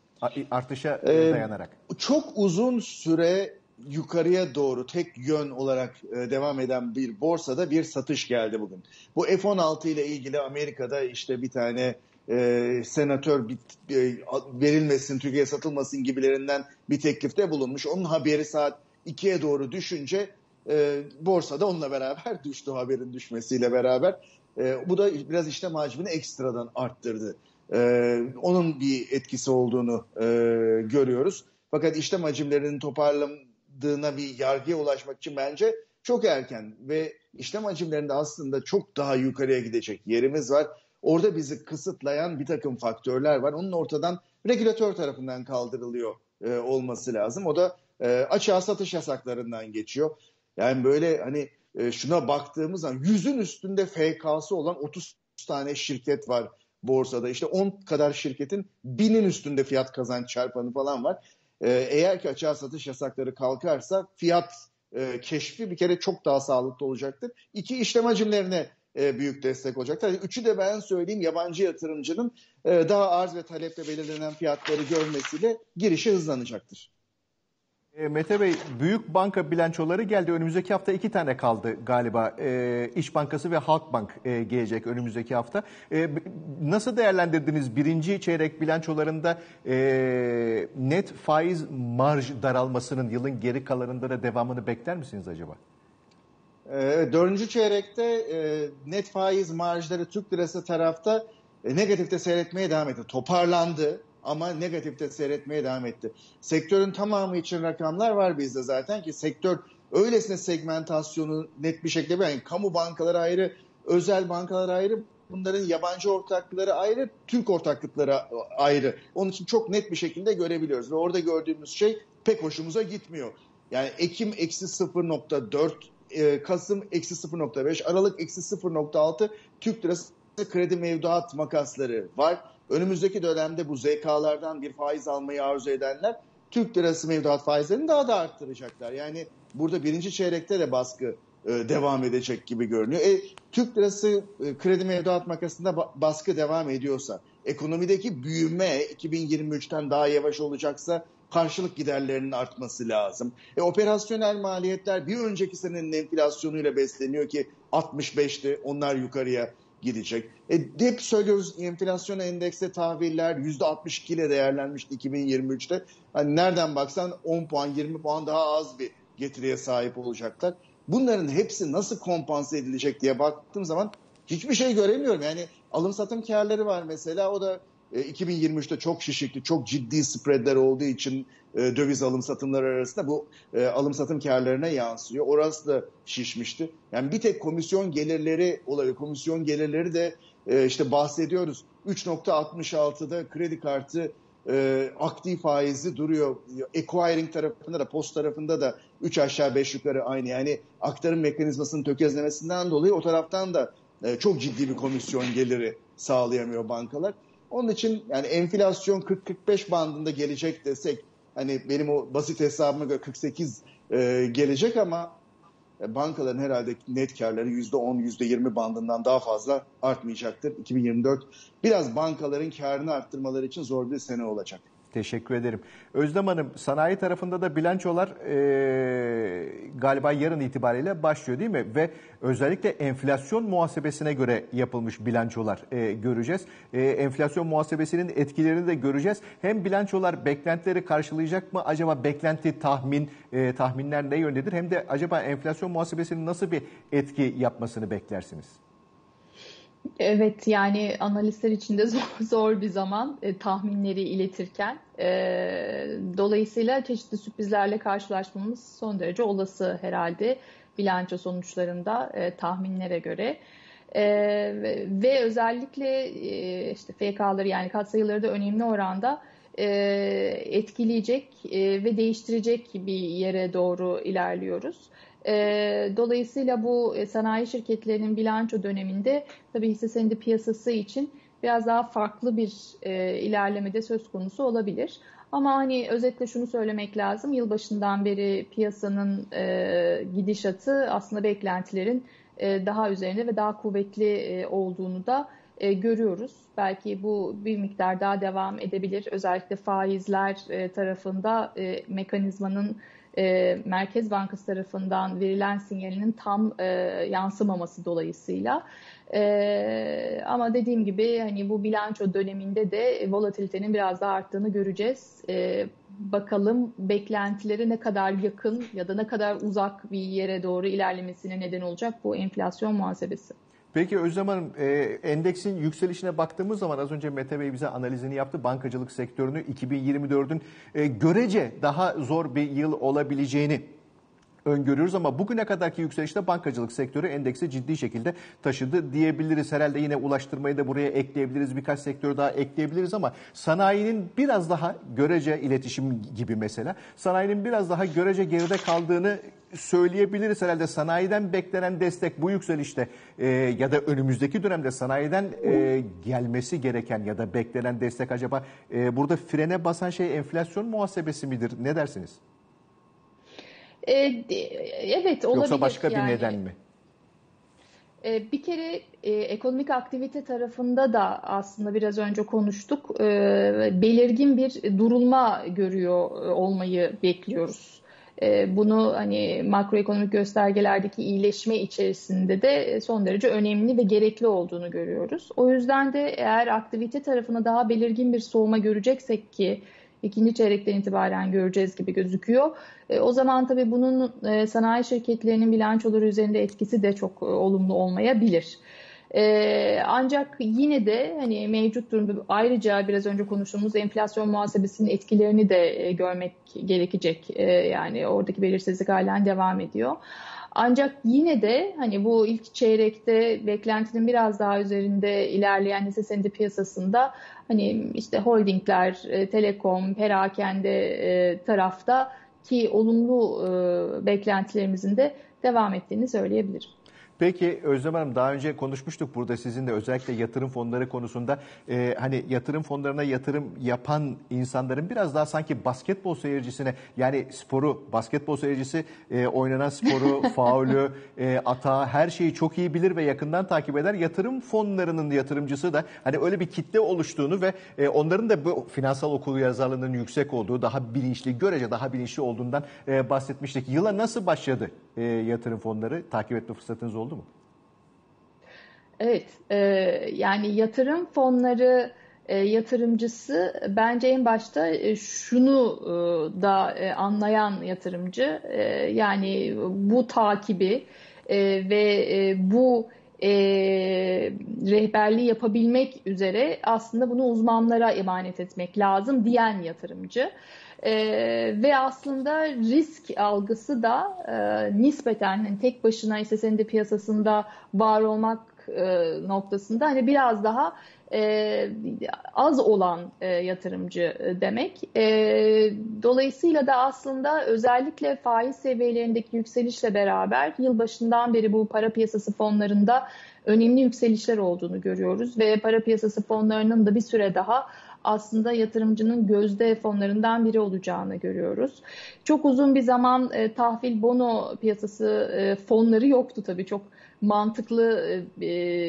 Artışa e, dayanarak. Çok uzun süre yukarıya doğru tek yön olarak e, devam eden bir borsada bir satış geldi bugün. Bu F on altı ile ilgili Amerika'da işte bir tane e, senatör bir, e, verilmesin, Türkiye'ye satılmasın gibilerinden bir teklifte bulunmuş. Onun haberi saat ikiye doğru düşünce e, borsada onunla beraber düştü, haberin düşmesiyle beraber. E, bu da biraz işlem hacmini ekstradan arttırdı. E, onun bir etkisi olduğunu e, görüyoruz. Fakat işlem hacimlerinin toparlandığına bir yargıya ulaşmak için bence çok erken ve işlem hacimlerinde aslında çok daha yukarıya gidecek yerimiz var. Orada bizi kısıtlayan bir takım faktörler var. Onun ortadan regülatör tarafından kaldırılıyor e, olması lazım. O da e, açığa satış yasaklarından geçiyor. Yani böyle hani e, şuna baktığımız zaman yüzün üstünde F K'sı olan otuz tane şirket var borsada. İşte on kadar şirketin binin üstünde fiyat kazanç çarpanı falan var. E, eğer ki açığa satış yasakları kalkarsa fiyat e, keşfi bir kere çok daha sağlıklı olacaktır. İki, işlem hacimlerine e, büyük destek olacaktır. Yani üçü de ben söyleyeyim, yabancı yatırımcının e, daha arz ve taleple belirlenen fiyatları görmesiyle girişi hızlanacaktır. E, Mete Bey, büyük banka bilançoları geldi. Önümüzdeki hafta iki tane kaldı galiba. E, İş Bankası ve Halkbank e, gelecek önümüzdeki hafta. E, nasıl değerlendirdiniz birinci çeyrek bilançolarında e, net faiz marj daralmasının yılın geri kalanında da devamını bekler misiniz acaba? E, dördüncü çeyrekte e, net faiz marjları Türk lirası tarafta e, negatifte seyretmeye devam etti. Toparlandı ama negatifte seyretmeye devam etti. Sektörün tamamı için rakamlar var bizde zaten ki sektör öylesine segmentasyonu net bir şekilde, yani kamu bankaları ayrı, özel bankalar ayrı, bunların yabancı ortaklıkları ayrı, Türk ortaklıkları ayrı. Onun için çok net bir şekilde görebiliyoruz ve orada gördüğümüz şey pek hoşumuza gitmiyor. Yani Ekim eksi sıfır nokta dört, Kasım eksi sıfır nokta beş, Aralık eksi sıfır nokta altı Türk lirası kredi mevduat makasları var. Önümüzdeki dönemde bu Z K'lardan bir faiz almayı arzu edenler Türk lirası mevduat faizlerini daha da arttıracaklar. Yani burada birinci çeyrekte de baskı e, devam edecek gibi görünüyor. E, Türk lirası e, kredi mevduat makasında ba- baskı devam ediyorsa, ekonomideki büyüme iki bin yirmi üçten daha yavaş olacaksa karşılık giderlerinin artması lazım. E, operasyonel maliyetler bir önceki senenin enflasyonuyla besleniyor ki altmış beşti, onlar yukarıya gidecek. E, hep söylüyoruz, enflasyon endeksli tahviller yüzde altmış iki ile değerlenmişti iki bin yirmi üçte. Hani nereden baksan on puan yirmi puan daha az bir getiriye sahip olacaklar. Bunların hepsi nasıl kompanse edilecek diye baktığım zaman hiçbir şey göremiyorum. Yani alım satım karları var mesela, o da e, iki bin yirmi üçte çok şişikti, çok ciddi spreadler olduğu için e, döviz alım satımları arasında bu e, alım satım karlarına yansıyor. Orası da şişmişti. Yani bir tek komisyon gelirleri olabilir. Komisyon gelirleri de e, işte bahsediyoruz. üç nokta altmış altıda kredi kartı e, aktif faizi duruyor. Acquiring tarafında da, post tarafında da üç aşağı beş yukarı aynı. Yani aktarım mekanizmasının tökezlemesinden dolayı o taraftan da e, çok ciddi bir komisyon geliri sağlayamıyor bankalar. Onun için yani enflasyon kırk kırk beş bandında gelecek desek, hani benim o basit hesabıma göre kırk sekiz e, gelecek ama e, bankaların herhalde net karları yüzde on yüzde yirmi bandından daha fazla artmayacaktır. iki bin yirmi dört biraz bankaların karını arttırmaları için zor bir sene olacak. Teşekkür ederim. Özlem Hanım, sanayi tarafında da bilançolar e, galiba yarın itibariyle başlıyor değil mi? Ve özellikle enflasyon muhasebesine göre yapılmış bilançolar e, göreceğiz. E, enflasyon muhasebesinin etkilerini de göreceğiz. Hem bilançolar beklentileri karşılayacak mı? Acaba beklenti, tahmin, e, tahminler ne yöndedir? Hem de acaba enflasyon muhasebesinin nasıl bir etki yapmasını beklersiniz? Evet, yani analistler için de zor, zor bir zaman e, tahminleri iletirken. E, dolayısıyla çeşitli sürprizlerle karşılaşmamız son derece olası herhalde bilanço sonuçlarında e, tahminlere göre. E, ve, ve özellikle e, işte F K'ları, yani katsayıları da önemli oranda e, etkileyecek e, ve değiştirecek bir yere doğru ilerliyoruz. Dolayısıyla bu sanayi şirketlerinin bilanço döneminde tabii hisse senedi piyasası için biraz daha farklı bir e, ilerlemede söz konusu olabilir. Ama hani özetle şunu söylemek lazım. Yılbaşından beri piyasanın e, gidişatı aslında beklentilerin e, daha üzerinde ve daha kuvvetli e, olduğunu da e, görüyoruz. Belki bu bir miktar daha devam edebilir. Özellikle faizler e, tarafında e, mekanizmanın E, Merkez Bankası tarafından verilen sinyalinin tam e, yansımaması dolayısıyla. E, ama dediğim gibi hani bu bilanço döneminde de volatilitenin biraz daha arttığını göreceğiz. E, bakalım beklentileri ne kadar yakın ya da ne kadar uzak bir yere doğru ilerlemesine neden olacak bu enflasyon muhasebesi. Peki Özlem Hanım, e, endeksin yükselişine baktığımız zaman az önce Mete Bey bize analizini yaptı. Bankacılık sektörünü iki bin yirmi dördün e, görece daha zor bir yıl olabileceğini öngörüyoruz ama bugüne kadarki yükselişte bankacılık sektörü endeksi ciddi şekilde taşıdı diyebiliriz. Herhalde yine ulaştırmayı da buraya ekleyebiliriz. Birkaç sektör daha ekleyebiliriz ama sanayinin biraz daha görece, iletişim gibi mesela, sanayinin biraz daha görece geride kaldığını söyleyebiliriz herhalde. Sanayiden beklenen destek bu yükselişte e, ya da önümüzdeki dönemde sanayiden e, gelmesi gereken ya da beklenen destek acaba e, burada frene basan şey enflasyon muhasebesi midir? Ne dersiniz? E, evet, olabilir. Yoksa başka yani, bir neden mi? E, bir kere e, ekonomik aktivite tarafında da aslında biraz önce konuştuk. E, belirgin bir durulma görüyor olmayı bekliyoruz. Bunu hani makroekonomik göstergelerdeki iyileşme içerisinde de son derece önemli ve gerekli olduğunu görüyoruz. O yüzden de eğer aktivite tarafına daha belirgin bir soğuma göreceksek ki ikinci çeyrekten itibaren göreceğiz gibi gözüküyor. O zaman tabii bunun sanayi şirketlerinin bilançoları üzerinde etkisi de çok olumlu olmayabilir. Ee, ancak yine de hani mevcut durumda ayrıca biraz önce konuştuğumuz enflasyon muhasebesinin etkilerini de e, görmek gerekecek. E, yani oradaki belirsizlik halen devam ediyor. Ancak yine de hani bu ilk çeyrekte beklentinin biraz daha üzerinde ilerleyen hisse senedi piyasasında hani işte holdingler, telekom, perakende tarafta ki olumlu beklentilerimizin de devam ettiğini söyleyebilirim. Peki Özlem Hanım, daha önce konuşmuştuk burada sizinle özellikle yatırım fonları konusunda. Ee, hani yatırım fonlarına yatırım yapan insanların biraz daha sanki basketbol seyircisine, yani sporu, basketbol seyircisi e, oynanan sporu, faulü, e, atağı, her şeyi çok iyi bilir ve yakından takip eder. Yatırım fonlarının yatırımcısı da hani öyle bir kitle oluştuğunu ve e, onların da bu finansal okuryazarlığının yüksek olduğu, daha bilinçli, görece daha bilinçli olduğundan e, bahsetmiştik. Yıla nasıl başladı e, yatırım fonları? Takip etme fırsatınız oldu mu? Evet, e, yani yatırım fonları e, yatırımcısı bence en başta e, şunu e, da e, anlayan yatırımcı, e, yani bu takibi e, ve e, bu e, rehberliği yapabilmek üzere aslında bunu uzmanlara emanet etmek lazım diyen yatırımcı. Ee, ve aslında risk algısı da e, nispeten hani tek başına hisse senedi piyasasında var olmak e, noktasında hani biraz daha e, az olan e, yatırımcı demek. E, dolayısıyla da aslında özellikle faiz seviyelerindeki yükselişle beraber yılbaşından beri bu para piyasası fonlarında önemli yükselişler olduğunu görüyoruz ve para piyasası fonlarının da bir süre daha aslında yatırımcının gözde fonlarından biri olacağını görüyoruz. Çok uzun bir zaman e, tahvil bono piyasası e, fonları yoktu tabii. Çok mantıklı e,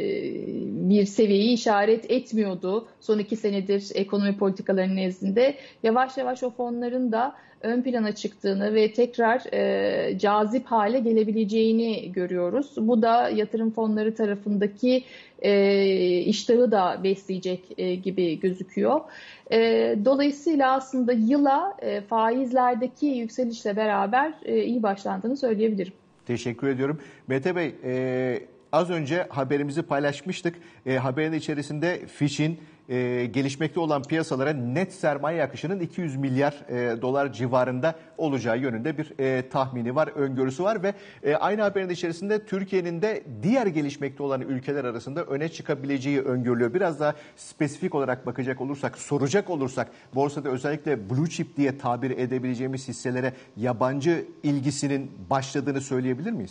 bir seviyeyi işaret etmiyordu. Son iki senedir ekonomi politikalarının nezdinde. Yavaş yavaş o fonların da ön plana çıktığını ve tekrar e, cazip hale gelebileceğini görüyoruz. Bu da yatırım fonları tarafındaki e, iştahı da besleyecek e, gibi gözüküyor. E, dolayısıyla aslında yıla e, faizlerdeki yükselişle beraber e, iyi başlandığını söyleyebilirim. Teşekkür ediyorum. Mete Bey, e, az önce haberimizi paylaşmıştık. E, haberin içerisinde Fitch'in e, gelişmekte olan piyasalara net sermaye akışının iki yüz milyar e, dolar civarında olacağı yönünde bir e, tahmini var, öngörüsü var ve e, aynı haberin içerisinde Türkiye'nin de diğer gelişmekte olan ülkeler arasında öne çıkabileceği öngörülüyor. Biraz daha spesifik olarak bakacak olursak, soracak olursak borsada özellikle blue chip diye tabir edebileceğimiz hisselere yabancı ilgisinin başladığını söyleyebilir miyiz?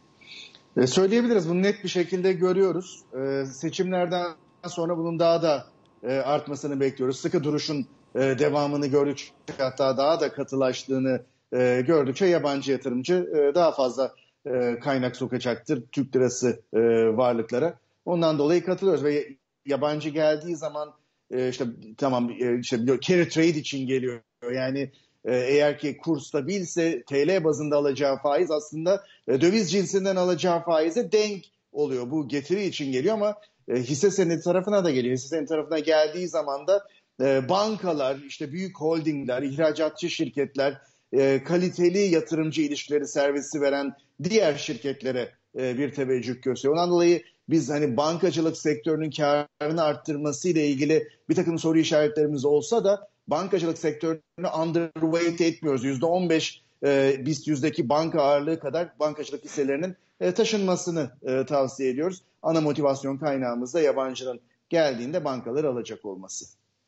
E, söyleyebiliriz. Bunu net bir şekilde görüyoruz. E, seçimlerden sonra bunun daha da e, artmasını bekliyoruz. Sıkı duruşun e, devamını gördükçe, hatta daha da katılaştığını e, gördükçe yabancı yatırımcı e, daha fazla e, kaynak sokacaktır Türk lirası e, varlıklara. Ondan dolayı katılıyoruz ve yabancı geldiği zaman e, işte tamam e, işte carry trade için geliyor. Yani eğer ki kur stabilse T L bazında alacağı faiz aslında döviz cinsinden alacağı faize denk oluyor. Bu getiri için geliyor ama hisse senedi tarafına da geliyor. Hisse senedi tarafına geldiği zaman da bankalar, işte büyük holdingler, ihracatçı şirketler, kaliteli yatırımcı ilişkileri servisi veren diğer şirketlere bir teveccüh gösteriyor. Ondan dolayı biz hani bankacılık sektörünün karını arttırması ile ilgili bir takım soru işaretlerimiz olsa da bankacılık sektörünü underweight etmiyoruz. yüzde on beş e, BIST yüzdeki banka ağırlığı kadar bankacılık hisselerinin e, taşınmasını e, tavsiye ediyoruz. Ana motivasyon kaynağımız da yabancının geldiğinde bankaları alacak olması.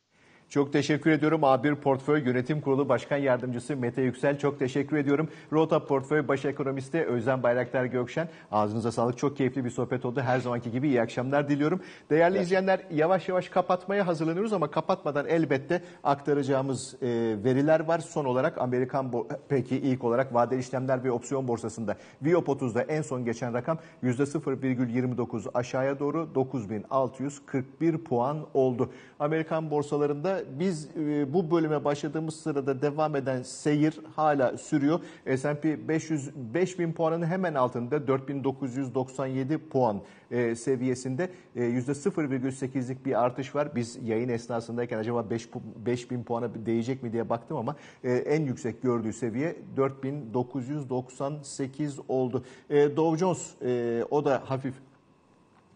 Çok teşekkür ediyorum. A bir Portföy Yönetim Kurulu Başkan Yardımcısı Mete Yüksel. Çok teşekkür ediyorum. Rota Portföy Baş Ekonomisti Özlem Bayraktar Gökşen. Ağzınıza sağlık. Çok keyifli bir sohbet oldu. Her zamanki gibi iyi akşamlar diliyorum. Değerli evet. izleyenler, yavaş yavaş kapatmaya hazırlanıyoruz ama kapatmadan elbette aktaracağımız e, veriler var. Son olarak Amerikan, peki ilk olarak vadeli işlemler ve opsiyon borsasında V I O P otuzda en son geçen rakam yüzde sıfır virgül yirmi dokuz aşağıya doğru dokuz bin altı yüz kırk bir puan oldu. Amerikan borsalarında biz e, bu bölüme başladığımız sırada devam eden seyir hala sürüyor. S and P beş yüz beş bin puanın hemen altında dört bin dokuz yüz doksan yedi puan e, seviyesinde e, yüzde sıfır virgül sekizlik bir artış var. Biz yayın esnasındayken acaba beş bin puana değecek mi diye baktım ama e, en yüksek gördüğü seviye dört bin dokuz yüz doksan sekiz oldu. E, Dow Jones e, o da hafif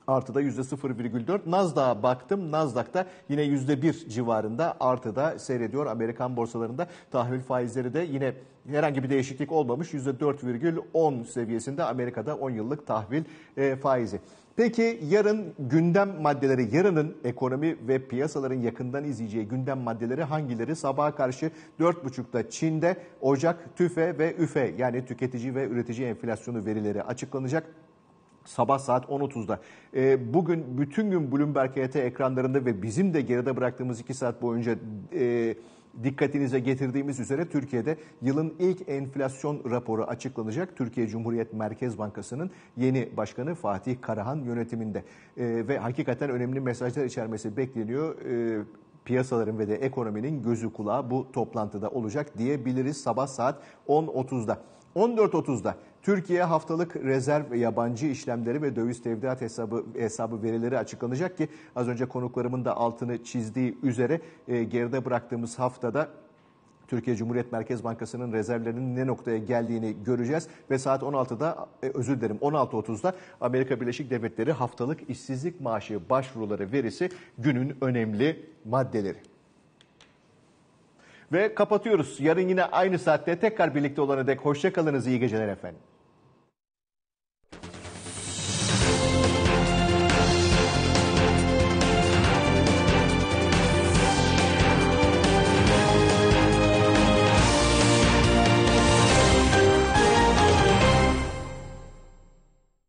Artıda yüzde sıfır virgül dört. Nasdaq'a baktım. Nasdaq'ta yine yüzde bir civarında artıda seyrediyor. Amerikan borsalarında tahvil faizleri de yine herhangi bir değişiklik olmamış. yüzde dört virgül on seviyesinde Amerika'da on yıllık tahvil e, faizi. Peki yarın gündem maddeleri, yarının ekonomi ve piyasaların yakından izleyeceği gündem maddeleri hangileri? Sabaha karşı dört buçukta Çin'de Ocak, TÜFE ve ÜFE yani tüketici ve üretici enflasyonu verileri açıklanacak. Sabah saat on otuzda. E, bugün bütün gün Bloomberg H T ekranlarında ve bizim de geride bıraktığımız iki saat boyunca e, dikkatinize getirdiğimiz üzere Türkiye'de yılın ilk enflasyon raporu açıklanacak. Türkiye Cumhuriyet Merkez Bankası'nın yeni başkanı Fatih Karahan yönetiminde. E, ve hakikaten önemli mesajlar içermesi bekleniyor. E, piyasaların ve de ekonominin gözü kulağı bu toplantıda olacak diyebiliriz sabah saat on otuzda. on dört otuzda Türkiye haftalık rezerv ve yabancı işlemleri ve döviz tevdiat hesabı hesabı verileri açıklanacak ki az önce konuklarımın da altını çizdiği üzere e, geride bıraktığımız haftada Türkiye Cumhuriyet Merkez Bankası'nın rezervlerinin ne noktaya geldiğini göreceğiz ve saat on altıda e, özür dilerim on altı otuzda Amerika Birleşik Devletleri haftalık işsizlik maaşı başvuruları verisi günün önemli maddeleri. Ve kapatıyoruz. Yarın yine aynı saatte tekrar birlikte olana dek hoşça kalınız, iyi geceler efendim.